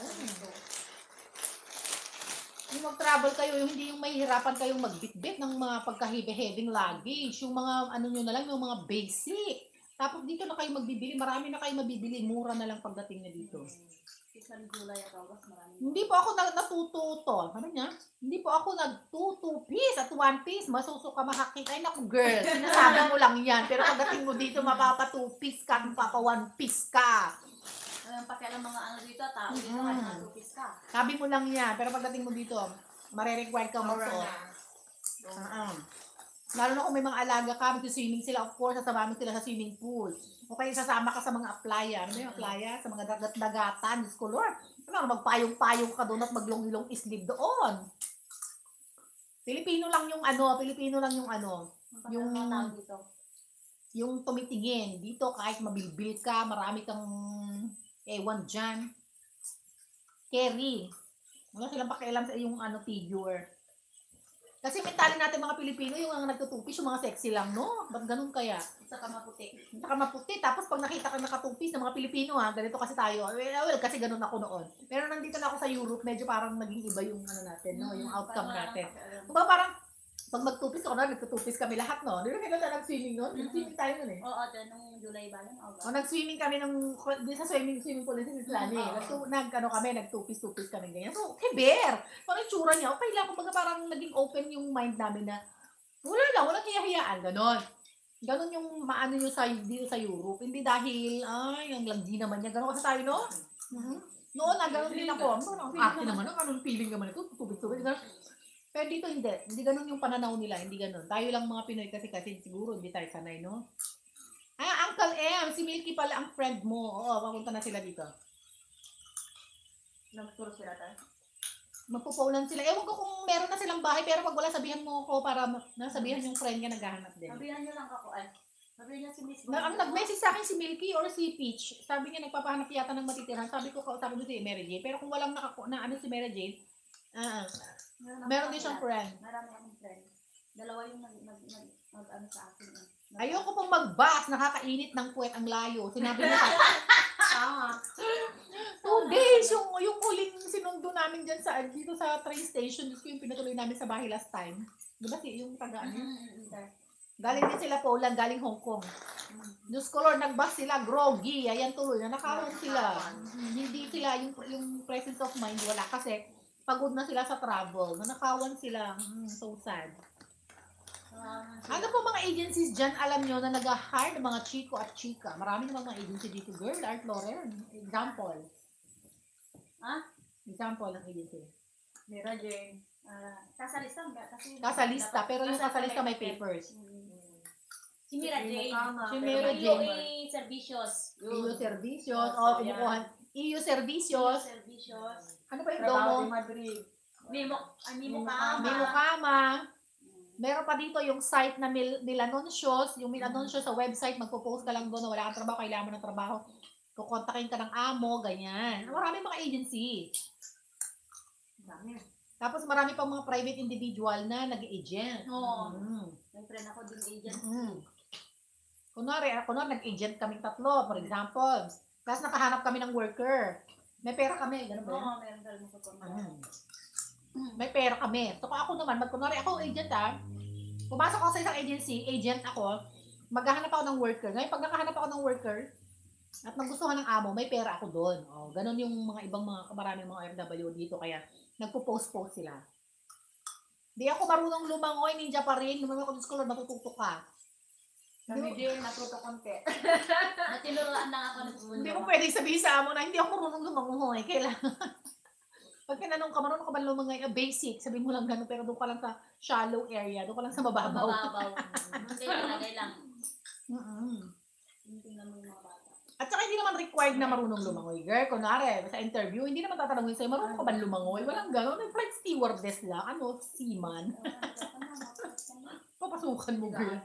Yung mag-travel kayo, yung hindi yung mahihirapan kayong magbitbit ng mga pagka-heavy-heavy luggage. Yung mga ano nyo na lang, yung mga basic. Tapos dito na kayo magbibili, marami na kayo mabibili, mura na lang pagdating na dito. Isang gulay at awas marami. Hindi po ako nag natututo. Ano niya? Hindi po ako nag-two-piece at one-piece. Masusuka makakita. Ay naku girl, sinasabi mo lang yan. Pero pagdating mo dito, mapapa-two-piece ka, mapapa-one-piece ka. Ang pakialam mga ano dito, tao dito, Mm. kahit natupis ka. Sabi mo lang yan. Pero pagdating mo dito, mare-require ka Aura magsuot. na. Uh-uh. Lalo na kung may mga alaga ka, mag-swimming sila, of course, sasama mo sila sa swimming pool. O kaya sasama ka sa mga playa. Ano yung playa? Sa mga dagat-dagatan. Diyos ko, Lord. Ano, magpayong-payong ka doon at maglong-ilong islib doon. Pilipino lang yung ano, Pilipino lang yung ano, Ang Yung- pakialam mga tao dito. yung tumitingin. Dito, kahit mabilbil ka, marami kang ewan dyan. Carry. Wala silang pakialam sa yung ano, figure. Kasi mentalin natin mga Pilipino, yung mga nagtutupis, yung mga sexy lang, no? Ba't ganun kaya? Saka maputi. Saka maputi. Tapos pag nakita ka nakatupis ng mga Pilipino, ha, ganito kasi tayo. Well, well, kasi ganun ako noon. Pero nandito na ako sa Europe, medyo parang naging iba yung ano natin, no? Yung outcome Parang natin. pakialam. Kumbaga parang, pag magtupis ako na, nagtutupis kami lahat, no? Di ba kaya tayo nag-swimming noon? Nag-swimming tayo nun eh. Oo, ate, nung July ba yun? August. O, nag-swimming kami ng, di sa swimming, swimming pool ng Sislani. Oo. Nag, nag, ano kami, nagtupis-tupis kami ganyan. So, okay, bear. Parang tsura niya, okay lang. Kumbaga parang naging open yung mind namin na, wala lang, walang hiya-hiyaan, ganon. Ganon yung maano nyo sa, dito sa Europe. Hindi dahil, ay, ang lagdi naman niya. Ganon kasi tayo, no? Mhm. Noon na, ganon din ako. Ang arte naman, ang anong feeling naman ito, tubig-tubig. Ganon. Pero dito hindi. Hindi ganon yung pananaw nila. Hindi ganon. Tayo lang mga Pinoy kasi kasi siguro hindi tayo sanay, no? Ah, Uncle M, si Milky pala ang friend mo. Oo, papunta na sila dito. Nag-tour sila tayo. Magpo-Poland sila. Ewan ko kung meron na silang bahay, pero pag wala, sabihan mo ko para ma- nasabihan yung friend niya naghahanap din. Sabihan niyo lang ako, ay. Sabihin niya si Miss Na, ang nag-message sa akin si Milky or si Peach. Sabi niya nagpapahanap yata ng matitirahan. Sabi ko, kausapin mo si Mary Jane. Pero kung walang nakaku na ano si Mary Jane, ah, meron din siyang friend. Marami akong friend. Dalawa yung nag, nag, nag, nag, ano sa akin. Eh. Ayoko pong mag-bus, nakakainit ng puwet ang layo. Sinabi niya, Tama. two days, yung, yung huling sinundo namin dyan sa, dito sa train station, Diyos ko yung pinatuloy namin sa bahay last time. Di ba si- yung taga ano? Galing din sila Poland, galing Hong Kong. Diyos ko Lord, nag-bus sila, groggy, ayan tuloy na, nakahong sila. Mm, Hindi sila, yung, yung presence of mind, wala. Kasi, pagod na sila sa travel, nanakawan sila. Mm, so sad. Ano po mga agencies dyan, alam nyo, na nag-hire ng mga chiko at chika? Marami namang mga agency dito, girl, Art Lauren. Example. Ha? Example ng agency. Mira Jane. Ah, kasalista ba? Kasi Kasalista, dapat- pero yung nasa kasalista may collected. papers. Mm. Si Mira Jane. Si Mira Yung Jane. U A Servicios. E U Servicios, Oh, o so kumukuhan. E U U A Servicios. Servicios. Ano pa yung Trabaho domo? di Madrid. Mimo, ay Mimo Mimo Kama. Mimo Kama. Meron pa dito yung site na Mil Milanuncios. Yung Milanuncios sa website, magpo-post ka lang doon na wala kang trabaho, kailangan mo ng trabaho. Kukontakin ka ng amo, ganyan. Marami mga agency. Dami. Tapos marami pang mga private individual na nag-agent. Oo. Mm. May friend ako din agent. Mm. Kunwari, ah, kunwari nag-agent kaming tatlo, for example. Tapos nakahanap kami ng worker. May pera kami, ganun ba yun? Oo, meron talaga sa kontra. Mm. May pera kami. So kung ako naman, mag, kunwari ako agent ah, pumasok ako sa isang agency, agent ako, maghahanap ako ng worker. Ngayon pag nakahanap ako ng worker, at nagustuhan ng amo, may pera ako doon. Oh, ganun yung mga ibang mga maraming mga O F W dito, kaya nagpo-post-post sila. Di ako marunong lumangoy, ninja pa rin. Lumangoy ako sa school, matututok ka. Kami din, natuto konti. Natinuruan lang ako ng Hindi mo pwede sabihin sa amo na hindi ako marunong lumangoy. Kailangan. Pag tinanong ka, marunong ka ba lumangoy? Ah, basic, sabihin mo lang ganun, pero doon ka lang sa shallow area, doon ka lang sa mababaw. mababaw. Hindi, ilagay lang. Mm-mm. Tingnan mo yung mga bata. At saka hindi hindi naman required na marunong lumangoy. Girl, kunwari, sa interview, hindi naman tatanungin sa'yo, marunong ka ba lumangoy? Walang gano'n. May flight stewardess lang. Ano, seaman. Papasukan mo, girl.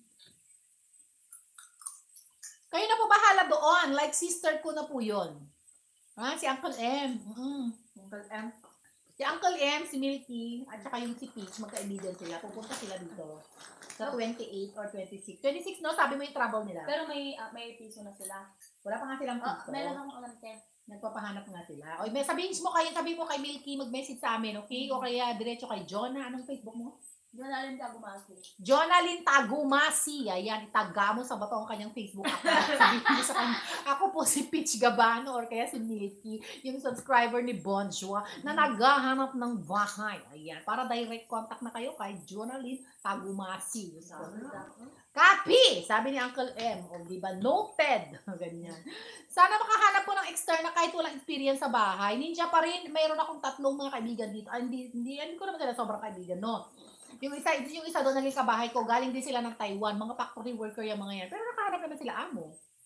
Kayo na po bahala doon. Like sister ko na po yun. Ah, si Uncle M. Mm. Uncle M. Si Uncle M, si Milky, at saka yung si Peach, magkaibigan sila. Pupunta sila dito. Sa twenty-eight or twenty-six. twenty-six, no? Sabi mo yung travel nila. Pero may ah, may piso na sila. Wala pa nga silang Oh, piso. meron akong alam, te. Nagpapahanap nga sila. O, may sabihin mo kayo, sabihin mo kay Milky, mag-message sa amin, okay? O kaya diretso kay Jonah. Anong Facebook mo? Diyan na rin ka gumasi. Jonalyn Tagumasi. Ayan, itaga mo sa bato ang kanyang Facebook account. Sabihin mo sa kanya, ako po si Peach Gabano or kaya si Milky, yung subscriber ni Bonjour na naghahanap ng bahay. Ayan, para direct contact na kayo kay Jonalyn Tagumasi. Copy! Sabi ni Uncle M. O, di ba? Noted. Ganyan. Sana makahanap po ng external kahit walang experience sa bahay. Ninja pa rin, mayroon akong tatlong mga kaibigan dito. Ah, hindi, hindi, hindi ko naman sila sobrang kaibigan, no? Yung isa, yung isa doon naging kabahay ko, galing din sila ng Taiwan, mga factory worker yung mga yan. Pero nakahanap naman sila amo.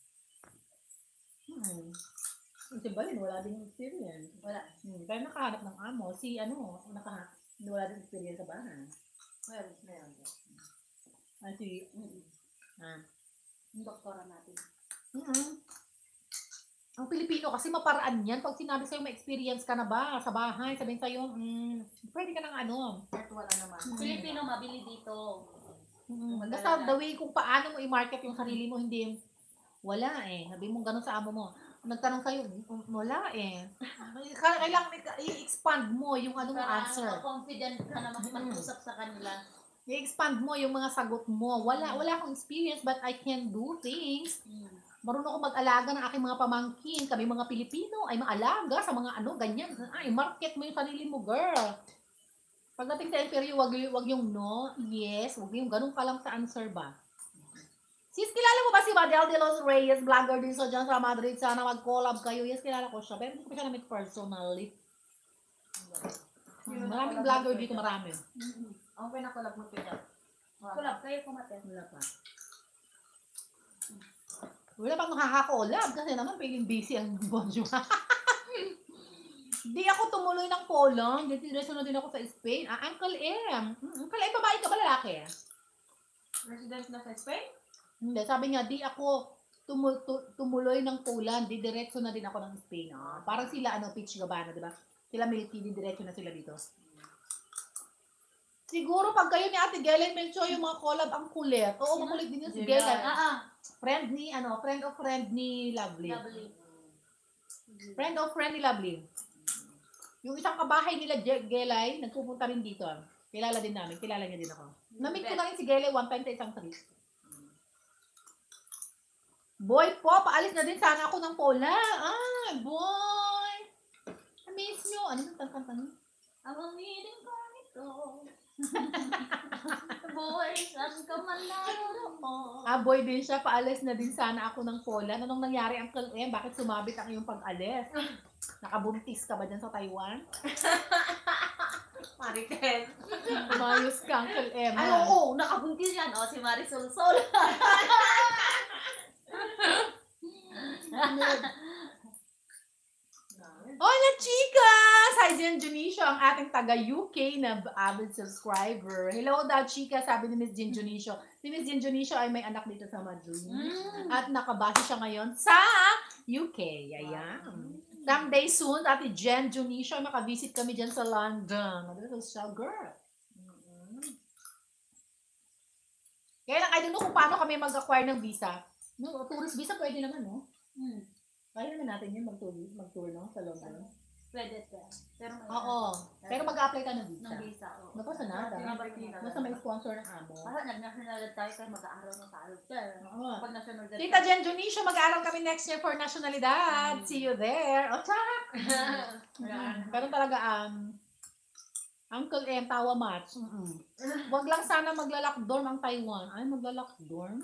Hmm. Si Balin, wala din experience. Wala. Hmm. Kaya nakahanap ng amo. Si ano, naka, wala din experience sa bahay. Meron, meron. Ah, si, Mm. ah. Yung doktora natin. Mm-hmm. Ang Pilipino kasi maparaan yan. Pag sinabi sa'yo may experience ka na ba sa bahay, sabihin sa'yo, mm, pwede ka ng ano. Kahit wala naman. Pilipino, mabili dito. Mm, basta the way kung paano mo i-market yung sarili mo, hindi, wala eh. Sabi mo gano'n sa amo mo. Nagtanong sa'yo, "Mm, wala eh. Kailangan i-expand mo yung ano mo Para answer. confident ka na mag- mag-usap sa kanila. I-expand mo yung mga sagot mo. Wala, wala akong experience but I can do things. Mm. Marunong ako mag-alaga ng aking mga pamangkin. Kami mga Pilipino ay maalaga sa mga ano, ganyan. Ay, market mo yung sarili mo, girl. Pagdating sa interview, wag, wag yung no, yes, wag yung ganun ka lang sa answer ba. Sis, kilala mo ba si Madel de los Reyes, vlogger din sa dyan sa Madrid? Sana mag-collab kayo. Yes, kilala ko siya. Pero hindi ko siya na-meet personally. Sino Maraming nakalab vlogger mo dito, kaya? marami. Mm-hmm. Ang pinakulab mo kaya? Kulab, kayo kumatin. Wala pa. Wala pang nakaka-collab kasi naman paging busy ang Bonjour. Di ako tumuloy ng Poland. Diretso na din ako sa Spain. Ah, Uncle M. Mm, Uncle M, babae ka ba lalaki? Resident na sa Spain? Hindi, sabi niya, di ako tumu- tu- tumuloy ng Poland. Di diretso na din ako ng Spain. Ah, parang sila, ano, Peach Gabana, di ba? Sila Milky, di diretso na sila dito. Siguro pag kayo ni Ate Gelen Melcho yung mga collab ang kulit. Oo, makulit din yung si Gelen. Gelen. Ah, ah. Friend ni, ano, friend of friend ni Lovely. Lovely. Friend of friend ni Lovely. Yung isang kabahay nila, Je- Gelay, nagpupunta rin dito. Kilala din namin. Kilala niya din ako. Namit ko na rin si Gelay one time sa isang trip. Boy po, paalis na din sana ako ng Pola. Ah, boy. I-miss nyo. Ano yung kanta niyo? Ang umiling ko ito. Boy, saan ka man naroon? Ah, boy din siya. Paalis na din sana ako ng Pola. Anong nangyari, Uncle M? Bakit sumabit ang iyong pag-alis? Nakabuntis ka ba dyan sa Taiwan? Marites. Umayos ka, Uncle M. Ano, ha? oo, nakabuntis yan. O, si Marisol Sol. Hola, chicas! Hi, Jen Junicio, ang ating taga-U K na avid subscriber. Hello daw, chicas, sabi ni Miss Jen Junicio. Si Miss Jen Junicio ay may anak dito sa Madrid. Mm. At nakabase siya ngayon sa U K. Ayan. Someday soon, Ate Jen Junicio, ay makavisit kami dyan sa London. Madali siya, girl. Kaya lang, I don't know kung paano kami mag-acquire ng visa. No, tourist visa pwede naman, no? Mm. Kaya naman natin yun mag-tour, mag-tour no? Sa London. Pwede pa. Pero may Oo. Pero mag-apply ka ng visa. ng visa. oo. Naku, sanada. Basta may sponsor ng amo. Para nag-nationality tayo kayo mag-aaral ng tayo. Pero, Oo. pag nationality Tita Jen Junicio, mag-aaral kami next year for nationalidad. Mm. See you there. O, tsak! Ayan. Pero talaga, um, Uncle M, tawa match. Mm-mm. Wag lang sana maglalak dorm ang Taiwan. Ay, maglalak dorm?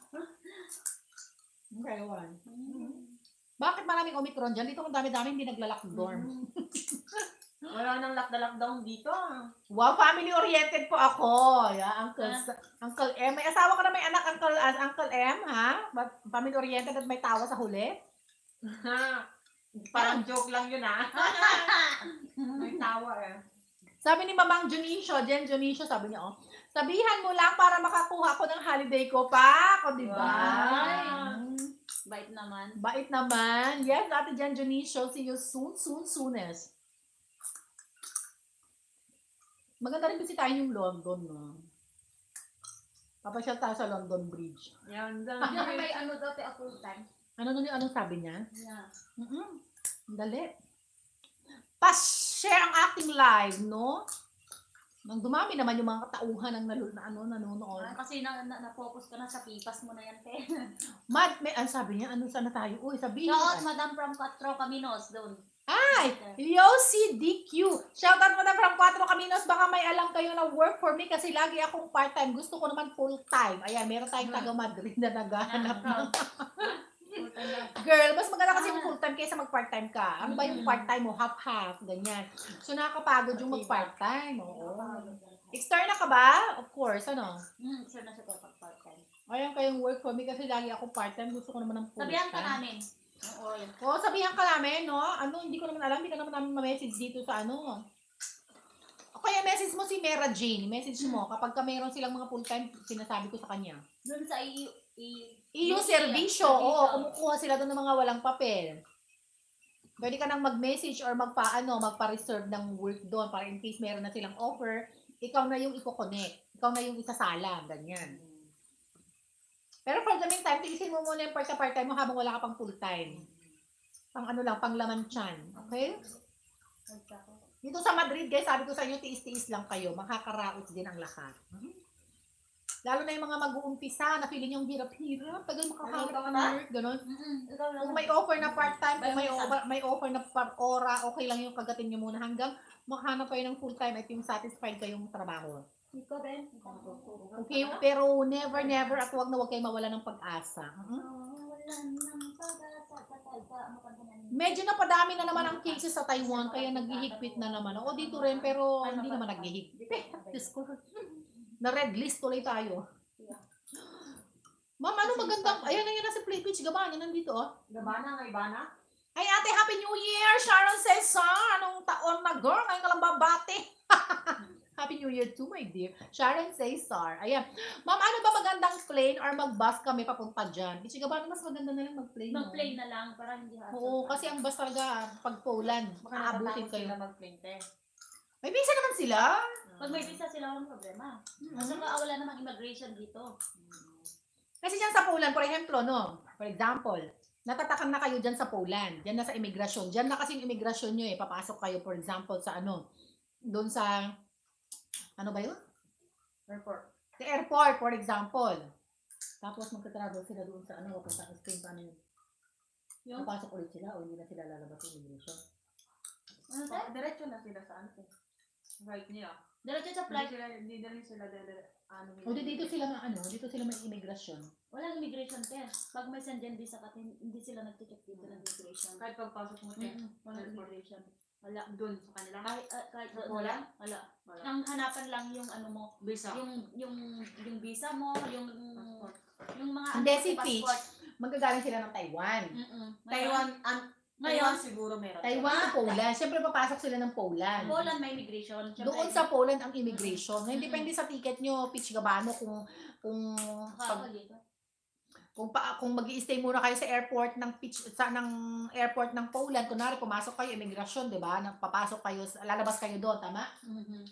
Ang Taiwan. Bakit maraming Omicron dyan? Dito kung dami-dami hindi naglalak dorm. Wala nang lockdown dito. Wow, family-oriented po ako. Yeah, Uncle, Uncle M. May asawa ka na may anak, Uncle, uh, Uncle M, ha? But family-oriented at may tawa sa huli? Parang joke lang yun ah. May tawa eh. Sabi ni Mamang Junicio, Jen Junicio, sabi niya, oh, sabihan mo lang para makakuha ko ng holiday ko pa. O, di ba? Wow. Mm. Bait naman. Bait naman. Yes, Ate Jen Junicio, see you soon, soon, soonest. Maganda rin bisitahin yung London, no? Papasyal tayo sa London Bridge. Yan, Yan dami. may ano dati a full time. Ano nun yung anong sabi niya? Yeah. Mm-mm. Dali. Pa-share ang acting live, no? Nang dumami naman yung mga katauhan ng nalo- na ano, nanonood. Ah, kasi na, na, na-focus ka na sa pipas mo na yan, te. Mad, may, ang sabi niya, ano sana tayo? Uy, sabihin. Shout out, Madam from Cuatro Caminos, doon. Ay! Yossi D Q. Shoutout mo na from Cuatro Caminos. Baka may alam kayo na work for me kasi lagi akong part-time. Gusto ko naman full-time. Ayan, meron tayong taga Madrid na naghahanap ng... Girl, mas maganda kasi yung full-time kaysa mag-part-time ka. Ano ba yung part-time mo? Half-half, ganyan. So, nakakapagod yung mag-part-time. Oo. External ka ba? Of course, ano? Hmm, sure na siya to pag part-time. Ayan kayong work for me kasi lagi akong part-time. Gusto ko naman ng full-time. Sabihan ka namin. Oo, yun. Oo, sabihan ka namin, no? Ano, hindi ko naman alam. Hindi ka naman namin ma-message dito sa ano. O kaya message mo si Mera Jane. Message mo. Kapag ka mayroon silang mga full-time, sinasabi ko sa kanya. Doon sa I U. I- Iyo servisyo. Oo, kumukuha sila doon ng mga walang papel. Pwede ka nang mag-message or magpa-ano, magpa-reserve ng work doon para in case meron na silang offer, ikaw na yung i-connect. Ikaw na yung isasala. Ganyan. Pero for the meantime, tiisin mo muna yung part-time mo habang wala ka pang full-time. Pang ano lang, pang laman tiyan. Okay? Dito sa Madrid, guys, sabi ko sa inyo, tiis-tiis lang kayo. Makakaraos din ang lahat. Lalo na yung mga mag-uumpisa, na feeling yung hirap-hirap, tagal makakahanap ng work, gano'n. Kung may offer na part-time, kung may offer, may offer na par-ora, okay lang yung kagatin nyo muna hanggang makahanap kayo ng full-time at yung satisfied kayong trabaho. Ikaw din. Okay, pero never, never, at huwag na huwag kayo mawala ng pag-asa. Uh-huh. Medyo napadami na naman ang cases sa Taiwan, kaya naghihigpit na naman. O dito rin, pero hindi naman naghihigpit. Diyos ko. Na red list tuloy tayo. Ma'am, ano magandang, ayan na yun na si Play Pitch, Gabana, nandito oh. Gabana, kay Bana? Ay ate, Happy New Year! Sharon Cesar! Anong taon na girl? Ngayon ka lang babati. Happy New Year too, my dear. Sharon Cesar. Ayan. Ma'am, ano ba magandang plane or mag-bus kami papunta dyan? Pitch, Gabana, mas maganda na lang mag-plane. No? Mag-plane na lang para hindi hassle. Oo, kasi ang bus talaga, pag Poland, Baka aabutin natatakot kayo. sila mag-plane, te. May visa naman sila. Pag may visa sila, walang problema. Kasi mm wala namang immigration dito. Kasi dyan sa Poland, for example, no? For example, natatakan na kayo dyan sa Poland. Dyan na sa immigration. Dyan na kasi yung immigration nyo eh. Papasok kayo, for example, sa ano, doon sa, ano ba yun? Airport. Sa airport, for example. Tapos magka-travel sila doon sa ano, kung sa Spain, paano yun? Yung? Papasok ulit sila o hindi na sila lalabas yung immigration. Ano So, tayo? diretso na sila sa ano, te. Right niya. Diretso sa Hindi flight. sila, hindi na rin sila dire ano. O di dito sila ma- ano, dito sila may immigration. Walang immigration test. Pag may sandyan visa ka, hindi sila nag-check dito ng immigration. Kahit pagpasok mo, te. Mm-mm. Walang Airport. immigration. Wala. Doon sa kanila. Kahit, uh, kahit doon Wala? lang, wala. Wala. Ang hanapan lang yung ano mo, Visa. yung yung yung visa mo, yung Passport. yung mga Hindi, ano, si passport. Peach, magagaling sila ng Taiwan. Mm-mm. Taiwan, an, Ngayon, Taiwan siguro meron. Taiwan to Poland. Siyempre papasok sila ng Poland. Poland may immigration. Siyempre, Doon sa Poland ang immigration. Ngayon, Mm-mm. depende sa ticket nyo, Pitch Gabano, kung kung Akala pag, ko dito. kung, pa, kung mag-i-stay muna kayo sa airport ng Pitch sa ng airport ng Poland, kunwari pumasok kayo immigration, 'di ba? Papasok kayo, lalabas kayo doon, tama? Mhm.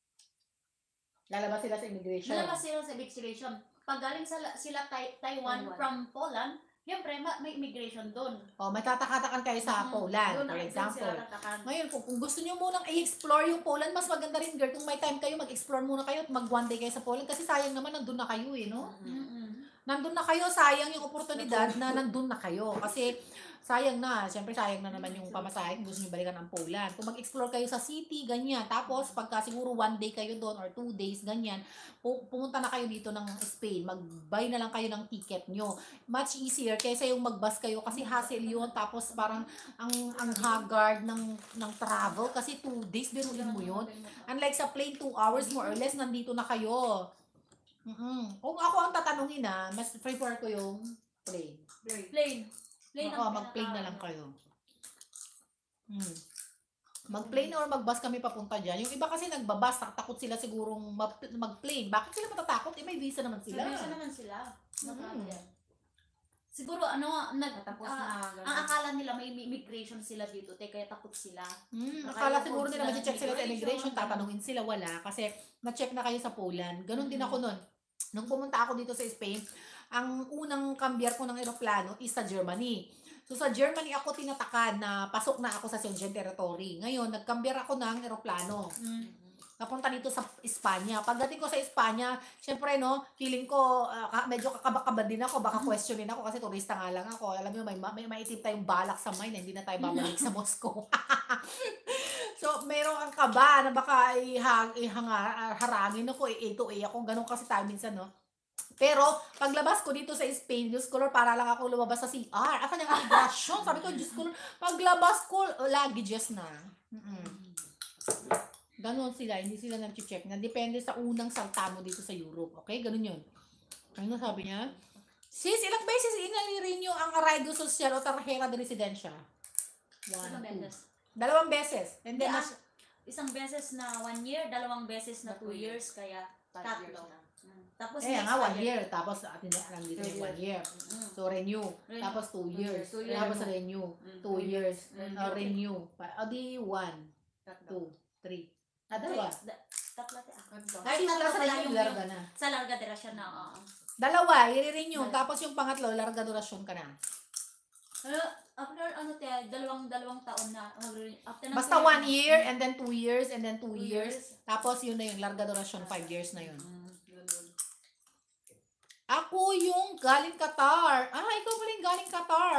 Lalabas sila sa immigration. Lalabas sila sa immigration. Pag galing sa, sila Tai- Taiwan, Taiwan. from Poland, siyempre ma- may immigration doon. O, matataka-takan kayo sa Mhm. Poland, Doon for ang- doon example. sila tatakan. Ngayon, kung, kung gusto nyo munang i-explore yung Poland, mas maganda rin, girl, kung may time kayo, mag-explore muna kayo at mag-one day kayo sa Poland. Kasi sayang naman, nandun na kayo eh, no? Mm-mm. Nandun na kayo, sayang yung oportunidad na nandun na kayo. Kasi sayang na, siyempre sayang na naman yung pamasahe kung gusto nyo balikan ang Poland. Kung mag-explore kayo sa city, ganyan. Tapos, pagka siguro one day kayo doon or two days, ganyan, pu- pumunta na kayo dito ng Spain, mag-buy na lang kayo ng ticket nyo. Much easier kaysa yung mag-bus kayo kasi hassle yun. Tapos parang ang ang haggard ng ng travel kasi two days, biruin mo yun. Unlike sa plane, two hours more or less, nandito na kayo. Mm-mm. Kung ako ang tatanungin na, mas prefer ko yung plane. Great. Plane. Plain Oo, ang mag-plane na pinaka- lang kayo. Hmm. Mag-plane or mag-bus kami papunta dyan. Yung iba kasi nagbabas, takot sila sigurong mag- mag-plane. Bakit sila matatakot? Eh, may visa naman sila. May visa naman sila. No Mm. problem. Siguro ano, nag, Tapos ah, na. ang akala nila may immigration sila dito, te, kaya takot sila. Hmm, Baka akala i-hold siguro nila sila ng mag-check sila sa immigration, immigration, tatanungin sila, wala. Kasi na-check na kayo sa Poland. Ganon din Mhm. ako nun. Nung pumunta ako dito sa Spain, ang unang kambyar ko ng eroplano is sa Germany. So sa Germany ako tinatakan na pasok na ako sa Schengen territory. Ngayon, nagkambyar ako ng eroplano. Mm. Napunta dito sa Espanya. Pagdating ko sa Espanya, syempre no, feeling ko ah, ka- medyo kakabakabad din ako, baka questionin ako kasi turista nga lang ako. Alam mo, may, ma- may maitim tayong balak sa mind, hindi na tayo babalik sa Moscow. So, meron ang kaba na baka ihang, ihanga, harangin ako, eh, A to A ako, ganun kasi tayo minsan, no? Pero, paglabas ko dito sa Spain, Diyos ko Lord, para lang ako lumabas sa C R. Asan yung immigration? Sabi ko, Diyos ko Lord, paglabas ko, luggages na. Mm-mm. Ganon sila, hindi sila nag-check na. Depende sa unang salta mo dito sa Europe. Okay? Ganon yun. Ano sabi niya? Sis, ilang beses inalirin nyo ang Arraigo Social o Tarjeta de Residencia? One, Isang two. beses. Dalawang beses. And Hindi, then, ah, nas- isang beses na one year, dalawang beses na Na two two years, kaya Five years tatlo. na. Mm. Tapos eh, next nga, one year. year. Tapos, atin na lang dito Two yung one year. Mm. So, renew. Renew. Tapos, two years. Two years. Tapos, renew. Mm. Two years. Mm. Uh, renew. Pa- O, di, one, Tatlo. two, three. Ah, dalawa. Da- Tatlo te ah. Tatlo. Ay, Tatlo wala sa pala renew, yung- larga na. Sa larga dira siya na, oo. Dalawa, i-renew. Dalawa. Tapos, yung pangatlo, larga durasyon ka na. Ano, after ano te, dalawang dalawang taon na. After ng Basta two one years, year, and then two years, and then two Two years. years. Tapos, yun na yun. Larga durasyon, five years na yun. Mm, ganun. Ako yung galing Qatar. Ah, ikaw pala yung galing Qatar.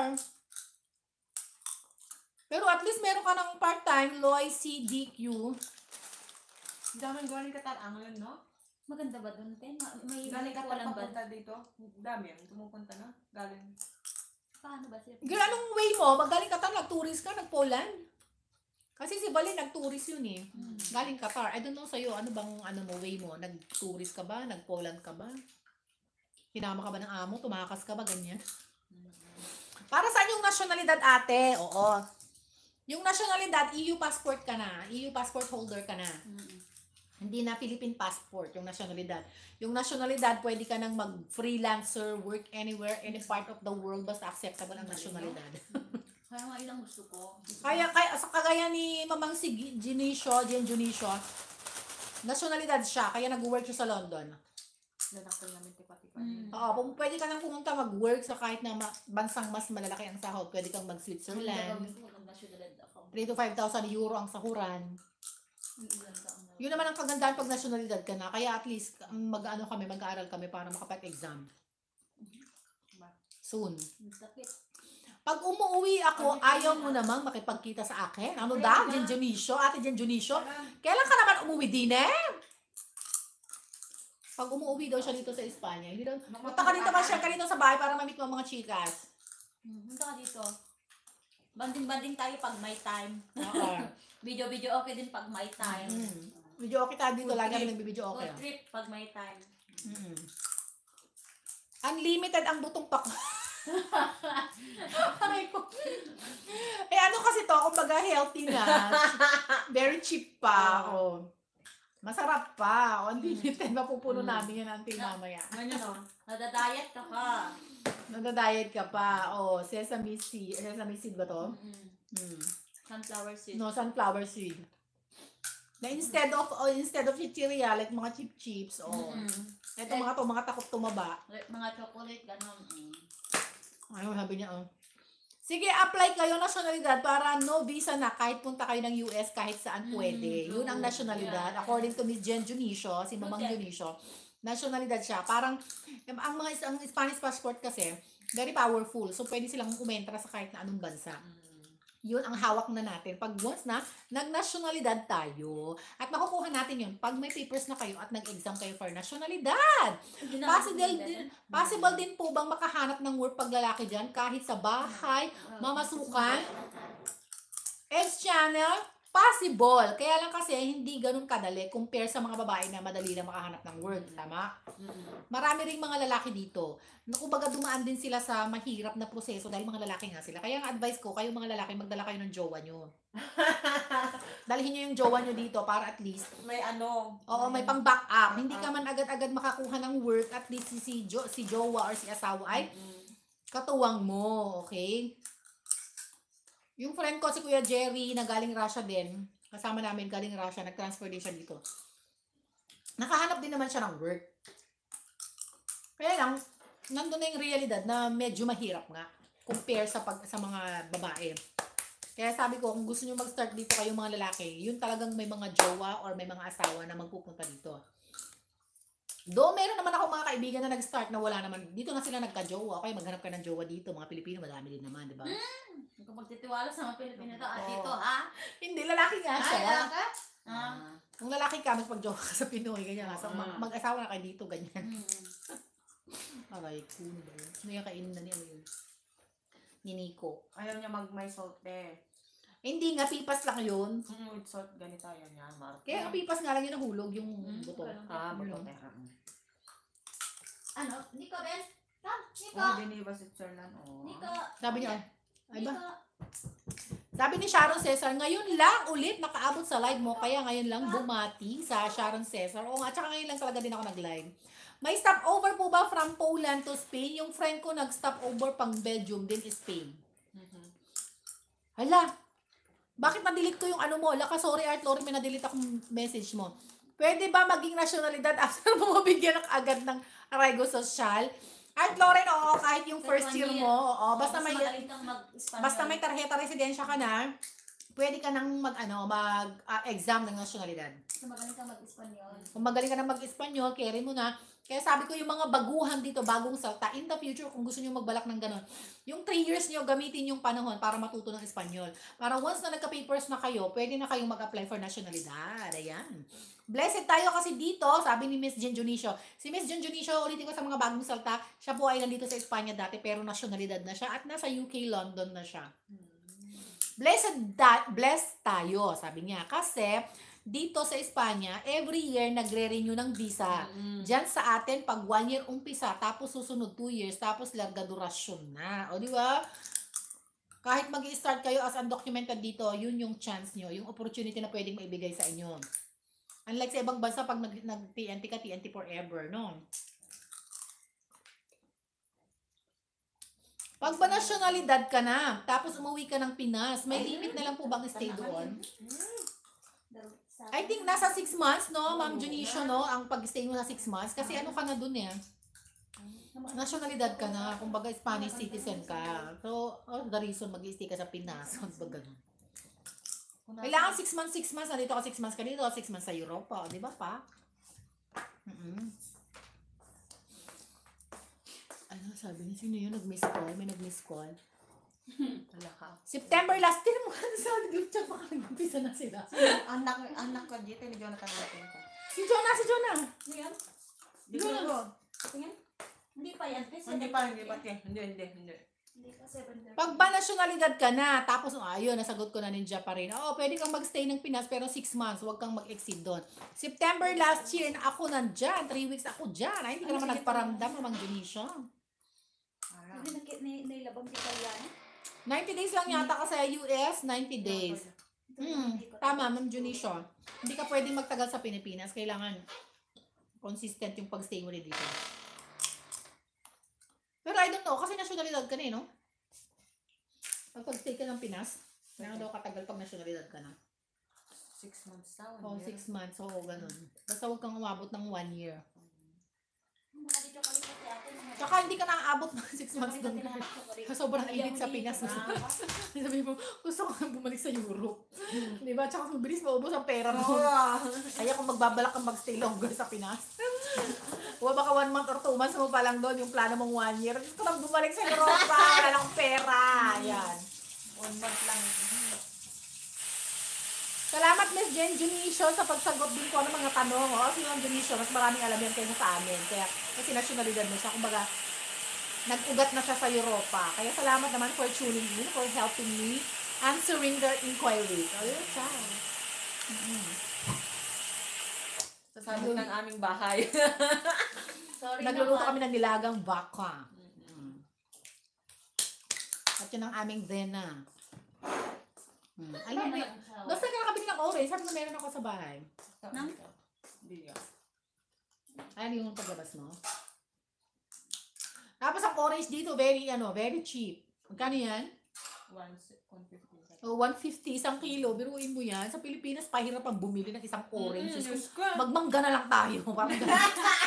Pero at least meron ka ng part-time, Loy C D Q. Ang daming galing Qatar. Ang yun, no? Maganda ba doon te? Ma- May Galing may Qatar walang ba? papunta dito. Dami yan. Tumupunta na. Galing. Paano ba siya? Girl, anong way mo? Magaling Qatar, nag-tourist ka, nag-Poland? Kasi si Bali, nag-tourist yun eh. Hmm. Galing Qatar. I don't know sa'yo, ano bang ano mo, way mo? Nag-tourist ka ba? Nag-Poland ka ba? Hinama ka ba ng amo? Tumakas ka ba? Ganyan. Para saan yung nasyonalidad, ate? Oo. Yung nasyonalidad, E U passport ka na. E U passport holder ka na. Mm. Hindi na Philippine passport, yung nasyonalidad. Yung nasyonalidad, pwede ka nang mag-freelancer, work anywhere, any part of the world, basta acceptable ang nasyonalidad. Kaya nga ilang gusto ko. Kaya, kaya sa kagaya ni Mamang si Junicio, Jen Junicio, nasyonalidad siya, kaya nag-work siya sa London. Nanakal namin tipa-tipa. Mm. Oo, kung pwede ka nang pumunta mag-work sa kahit na ma- bansang mas malalaki ang sahod, pwede kang Ang mag-Switzerland. gagawin ko, mag-nationalid ako. three to five thousand euro ang sahuran. Ang ilan taon na. Yun naman ang kagandahan pag nasyonalidad ka na. Kaya at least, ang mag-ano kami, mag-aaral kami para makapag-exam. Soon. Ang sakit. Pag umuwi ako, ayaw mo namang makipagkita sa akin. Ano daw? Jen Junicio? Ate Jen Junicio? Kailan ka naman umuwi din eh? Pag umuwi daw siya dito sa Espanya, hindi daw, punta ka dito ba siya ka dito sa bahay para mamit mo ang mga chikas? Hmm, punta ka dito. Banding-banding tayo pag may time. Oo. Video-video okay din pag may time. Mm. Video okay tayo dito, Food lagi trip. kami nagbibideo okay. Food trip pag may time. Mm. Unlimited ang butong pak. Aray ko. Eh ano kasi to, kumbaga healthy na. Very cheap pa. Oh. Masarap pa. Oh, unlimited. Mapupuno Mm. namin yan until mamaya. Ganyan, no? Nadadayat ka pa. Nagda-diet ka pa. Oh, sesame seed. Sesame seed ba to? Mm-mm. Mm. Sunflower seed. No, sunflower seed. Na instead of oh, instead of chichirya, like mga chip chips, oh. Mm-mm. Ito mga to, mga takot tumaba. Like, mga chocolate, gano'n. Mm. Ayun, sabi niya, oh. Sige, apply kayo nasyonalidad para no visa na kahit punta kayo ng U S kahit saan pwede. Mm, Yun ang true. nasyonalidad. Yeah. According to Miss Jen Junicio, si Mamang Okay. Junicio, nasyonalidad siya. Parang, ang mga is- ang Spanish passport kasi, very powerful. So, pwede silang umentra sa kahit na anong bansa. Yun ang hawak na natin. Pag once na, nag-nasyonalidad tayo. At makukuha natin yun pag may papers na kayo at nag-exam kayo for nasyonalidad. Possible din, possible din po bang makahanap ng work pag lalaki dyan kahit sa bahay, mamasukan, ex-channel, Possible. Kaya lang kasi hindi ganun kadali compare sa mga babae na madali lang makahanap ng work. Tama? Mm-mm. Marami ring mga lalaki dito na kumbaga dumaan din sila sa mahirap na proseso dahil mga lalaki nga sila. Kaya ang advice ko, kayong mga lalaki, magdala kayo ng jowa nyo. Dalhin nyo yung jowa nyo dito para at least, May ano. oo, may pang back up. Hindi ka man agad-agad makakuha ng work, at least si, si, jo, si jowa or si asawa ay Mm-mm. katuwang mo, okay? Yung friend ko, si Kuya Jerry, na galing Russia din, kasama namin galing Russia, nag-transfer din siya dito. Nakahanap din naman siya ng work. Kaya lang, nandun na yung realidad na medyo mahirap nga compare sa pag sa mga babae. Kaya sabi ko, kung gusto nyo mag-start dito kayong mga lalaki, yun talagang may mga jowa or may mga asawa na magpupunta dito. Do meron naman ako mga kaibigan na nag-start na wala naman. Dito na sila nagka-jowa. Okay, maghanap ka ng jowa dito. Mga Pilipino, madami din naman, di ba? Hindi ko magtitiwala sa mga Pilipino to. Ah, Oo. dito, ha? Hindi, lalaki nga Ay, siya. alaga? Ah. Ah. Kung lalaki ka, magpag-jowa ka sa Pinoy, ganyan nga. So, Mm. mag- mag-asawa na kayo dito, ganyan. Mm. Aray, kuno ba yun? Ano yung kainin na ni ano yun? Ni Nico. Ayaw niya mag may salt eh. Hindi nga, pipas lang yun. Mm, with salt, ganito ayaw niya. Marte. Kaya ang pipas nga lang yun nahulog yung Mm, buto. ganun. Ah, Yun buto. lang. Eh. Mm. Ano? Nico, Ben? Come, Nico! Oh, Geneva, Switzerland. Oh. Nico! Sabi niya, ay ba? Nico! Sabi ni Sharon Cesar, ngayon lang ulit nakaabot sa live mo, kaya ngayon lang bumati sa Sharon Cesar. Oo nga, tsaka ngayon lang talaga din ako nag-live. May stopover po ba from Poland to Spain? Yung friend ko nag-stopover pang Belgium din Spain. Mhm. Hala, bakit na-delete ko yung ano mo? Laka, sorry Art Lori, may na-delete akong message mo. Pwede ba maging nasyonalidad after mo mabigyan ng agad ng araygo social? Art Lauren, oo, kahit yung first year mo, oo, basta may magaling kang mag-Espanyol. basta may tarjeta residensya ka na, pwede ka nang mag ano, mag ah, exam ng nasyonalidad. Basta magaling kang mag-Espanyol. Kung magaling ka na mag-Espanyol, carry mo na. Kaya sabi ko yung mga baguhan dito, bagong salta, in the future, kung gusto nyo magbalak ng ganon, yung three years nyo, gamitin yung panahon para matuto ng Espanyol. Para once na nagka-papers na kayo, pwede na kayong mag-apply for nasyonalidad. Ayan. Blessed tayo kasi dito, sabi ni Miss Jen Junicio. Si Miss Jen Junicio, ulitin ko sa mga bagong salta, siya po ay nandito sa Espanya dati, pero nasyonalidad na siya at nasa U K, London na siya. Blessed, da- blessed tayo, sabi niya. Kasi, dito sa Espanya, every year nagre-renew ng visa. Mm. Diyan sa atin, pag one year umpisa, tapos susunod two years, tapos larga durasyon na. O, di ba? Kahit mag-start kayo as undocumented dito, yun yung chance nyo, yung opportunity na pwedeng maibigay sa inyo. Unlike sa ibang bansa, pag nag- nag-T N T ka, T N T forever, no? Pag ba nasyonalidad ka na, tapos umuwi ka ng Pinas, may limit na lang po bang stay doon? I think nasa six months, no, Ma'am Junicio, no, ang pag-stay mo na six months. Kasi ano ka na dun eh. Nasyonalidad ka na, kumbaga Spanish citizen ka. So, oh, the reason mag-stay ka sa Pinas. Ano ba ganun? Kailangan six months, six months. Nandito ka six months ka dito, six months sa Europa. O, di ba pa? Mm-mm. Ano, sabi niya, sino yun? Nag-miss call? May nag-miss call. Wala ka. September last, din mo ka sa group chat, baka nag-umpisa na sila. Anak, anak ko dito, ni Jonathan natin ko. Si Jonah, si Jonah. Yan? Di ko Yun. ko. Tingin? Hindi pa yan. Kasi Hindi pa, hindi pa. Hindi, hindi, hindi. Hindi pa seven thirty. Pag ba nasyonalidad ka na, tapos, oh, ayun, nasagot ko na ninja pa rin. Oo, pwede kang magstay ng Pinas, pero six months, huwag kang mag-exceed doon. September last year, ako nandyan, three weeks ako dyan. Ay, hindi ka Ano, naman sige, nagparamdam, Mamang Junicia. Parang. Hindi na nailabang kita yan. ninety days lang yata ka sa U S, ninety days. Hmm, tama, Ma'am Junicia. Hindi ka pwedeng magtagal sa Pilipinas. Kailangan consistent yung pagstay mo rin dito. Pero I don't know, kasi nasyonalidad ka na eh, no? Pag pag-stay ka ng Pinas, kailangan daw katagal pag nasyonalidad ka na. Six months na. O, oh, six months, oo, oh, ganun. Basta huwag kang umabot ng one year. Mga dito kami pati ate. mga- Tsaka hindi ka nakaabot ng six months doon. Sobrang init sa Pinas. Sabi mo, gusto ko nga bumalik sa Europe. Di ba? Tsaka mabilis maubos ang pera mo. Kaya kung magbabalak kang magstay longer sa Pinas. Huwag baka one month or two months mo pa lang doon, yung plano mong one year. Gusto ko lang bumalik sa Europa. Wala akong pera. Ayan. One month lang. Salamat, Miss Jen Junicio, sa pagsagot din ko ng mga tanong. O, si Ma'am Junicio, mas maraming alam yan kaysa sa amin. Kaya, kasi nasyonalidad mo siya. Kumbaga, nag-ugat na siya sa Europa. Kaya salamat naman for tuning in, for helping me answering their inquiries. O, yun siya. Mm-mm. Sa sabog ng aming bahay. Sorry Nagluluto naman. kami ng nilagang baka. Mm. At yun ang aming dena. Mm. Ayun, Ano may, ang sawa? basta ka nakabili ng orange. Sabi ko meron ako sa bahay. Nang? Hindi yan. Ayan yung paglabas mo. Tapos ang orange dito, very, ano, very cheap. Magkano yan? one fifty. O, one fifty, isang kilo. Biruin mo yan. Sa Pilipinas, pahirap ang bumili ng isang orange. Mm, Diyos ko, Diyos ko. magmangga na lang tayo. Parang ganun.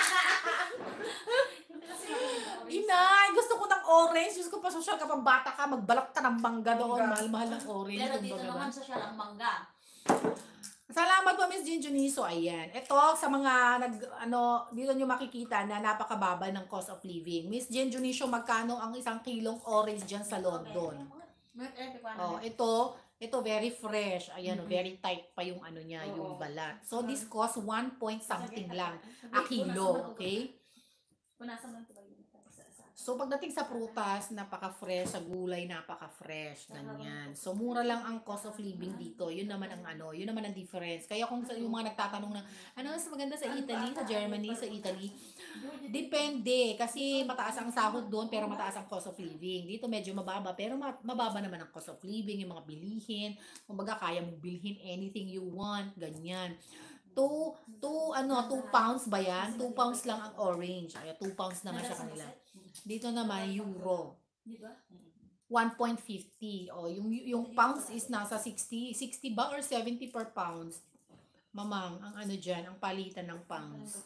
Inay, gusto ko ng orange. Diyos ko, pasosyal ka pang bata ka, magbalak ka ng mangga doon. Mangga. Mahal-mahal ng orange. Pero kumbaga dito ba? naman sa siya lang mangga. Salamat po, Miss Jean Juniso. Ayan. Ito, sa mga, nag, ano, dito nyo makikita na napakababa ng cost of living. Miss Jean Juniso, magkano ang isang kilong orange dyan sa London? Oh, ito, ito very fresh. Ayan, Mhm. very tight pa yung ano niya, Oo. yung balat. So, this cost one point something lang a kilo, okay? Punasan mo ito ba yun? So, pagdating sa prutas, napaka-fresh. Sa gulay, napaka-fresh. Ganyan. So, mura lang ang cost of living dito. Yun naman ang ano, yun naman ang difference. Kaya kung sa, yung mga nagtatanong na, ano mas maganda sa Italy, sa Germany, sa Italy, depende. Kasi mataas ang sahod doon, pero mataas ang cost of living. Dito medyo mababa, pero ma- mababa naman ang cost of living, yung mga bilihin. Kumbaga, kaya mong bilhin anything you want. Ganyan. Two, two, ano, two pounds ba yan? Two pounds lang ang orange. Ay, two pounds na nga sa kanila. Dito naman, euro. Di ba? one point fifty. O, yung, yung pounds is nasa sixty. sixty ba or seventy per pounds? Mamang, ang ano dyan, ang palitan ng pounds.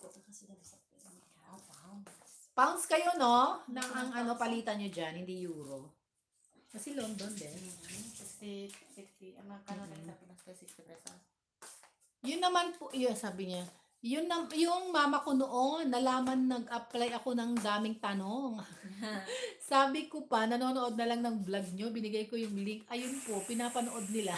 Pounds kayo, no? Nang ang ano palitan nyo dyan, hindi euro. Kasi London din. sixty, sixty. Ang mga kanon sa Pinas ko, sixty pesos. Yun naman po, yun sabi niya. Yun na, yung mama ko noon, nalaman nag-apply ako ng daming tanong. Sabi ko pa, nanonood na lang ng vlog nyo, binigay ko yung link. Ayun po, pinapanood nila.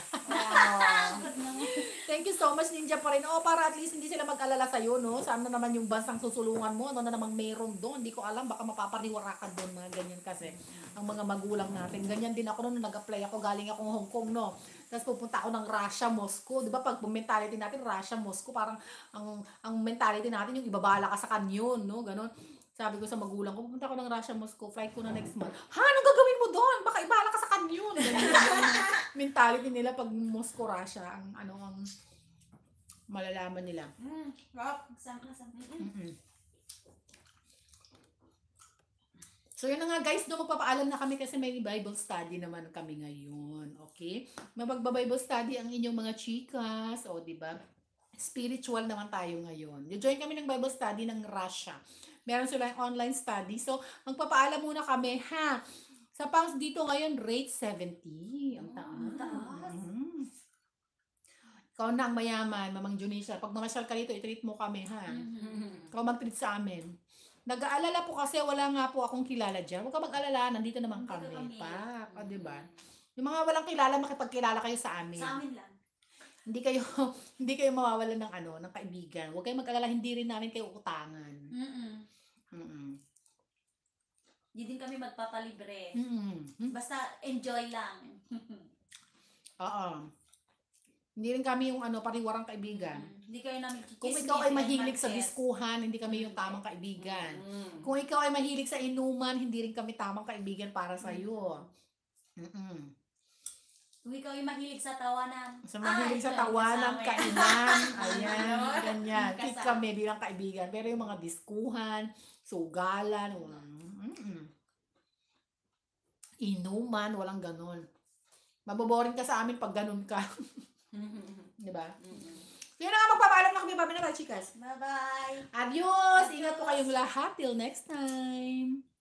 Thank you so much, Ninja pa rin. Oh, para at least hindi sila mag-alala sa'yo, no? Saan na naman yung bansang susulungan mo? Ano na namang meron doon? Hindi ko alam, baka mapapariwara ka doon, mga ganyan kasi. Ang mga magulang natin. Ganyan din ako noon, nag-apply ako, galing akong Hong Kong, no? Tapos pupunta ako ng Russia, Moscow. Di ba pag mentality natin, Russia, Moscow, parang ang ang mentality natin yung ibabala ka sa kanyon, no? Ganon. Sabi ko sa magulang ko, pupunta ako ng Russia, Moscow, flight ko na next month. Ha? Anong gagawin mo doon? Baka ibala ka sa kanyon. Ganyan yung mentality nila pag Moscow, Russia. Ang ano, ang malalaman nila. Mm, rock. Sama, sama. Mm-mm. So yun na nga guys, no, magpapaalam na kami kasi may Bible study naman kami ngayon. Okay? Mabagba-Bible study ang inyong mga chikas. O, di ba? Spiritual naman tayo ngayon. Join kami ng Bible study ng Russia. Meron silang online study. So, magpapaalam muna kami, ha? Sa pounds dito ngayon, rate seventy. Ang taas. Ang taas. Mhm. Ikaw na ang mayaman, Mamang Junisha. Pag namasyal ka dito, i-treat mo kami, ha? Ikaw mag-treat sa amin. Nag-aalala po kasi wala nga po akong kilala dyan. Huwag ka mag-alala, nandito naman Nandito kami. kami. Pa, o, diba? Yung mga walang kilala, makipagkilala kayo sa amin. Sa amin lang. Hindi kayo hindi kayo mawawalan ng ano, ng kaibigan. Huwag kayong mag-alala, hindi rin namin kayo utangan. Mm-mm. Mm. Hindi din kami magpapalibre. Mm. Basta enjoy lang. Oo. Hindi rin kami yung ano, pariwarang kaibigan. Mm. Hindi kayo namin Kung chichismis ikaw ay and mahilig sa market. diskuhan, hindi kami yung tamang kaibigan. Mm. Kung ikaw ay mahilig sa inuman, hindi rin kami tamang kaibigan para sa iyo. Mm. Kung ikaw ay mahilig sa tawanan. Sa mahilig ay, sa ikaw ay tawanan, kasama. kainan, ayan, ganyan. Kasama. Fit kami bilang kaibigan. Pero yung mga diskuhan, sugalan, walang, mm inuman, walang ganun. Maboboring ka sa amin pag ganun ka. Di ba? Yun na nga, magpapaalam na kami. Babi na tayo, chikas. Bye-bye. Adios! Ingat po kayong lahat. Till next time.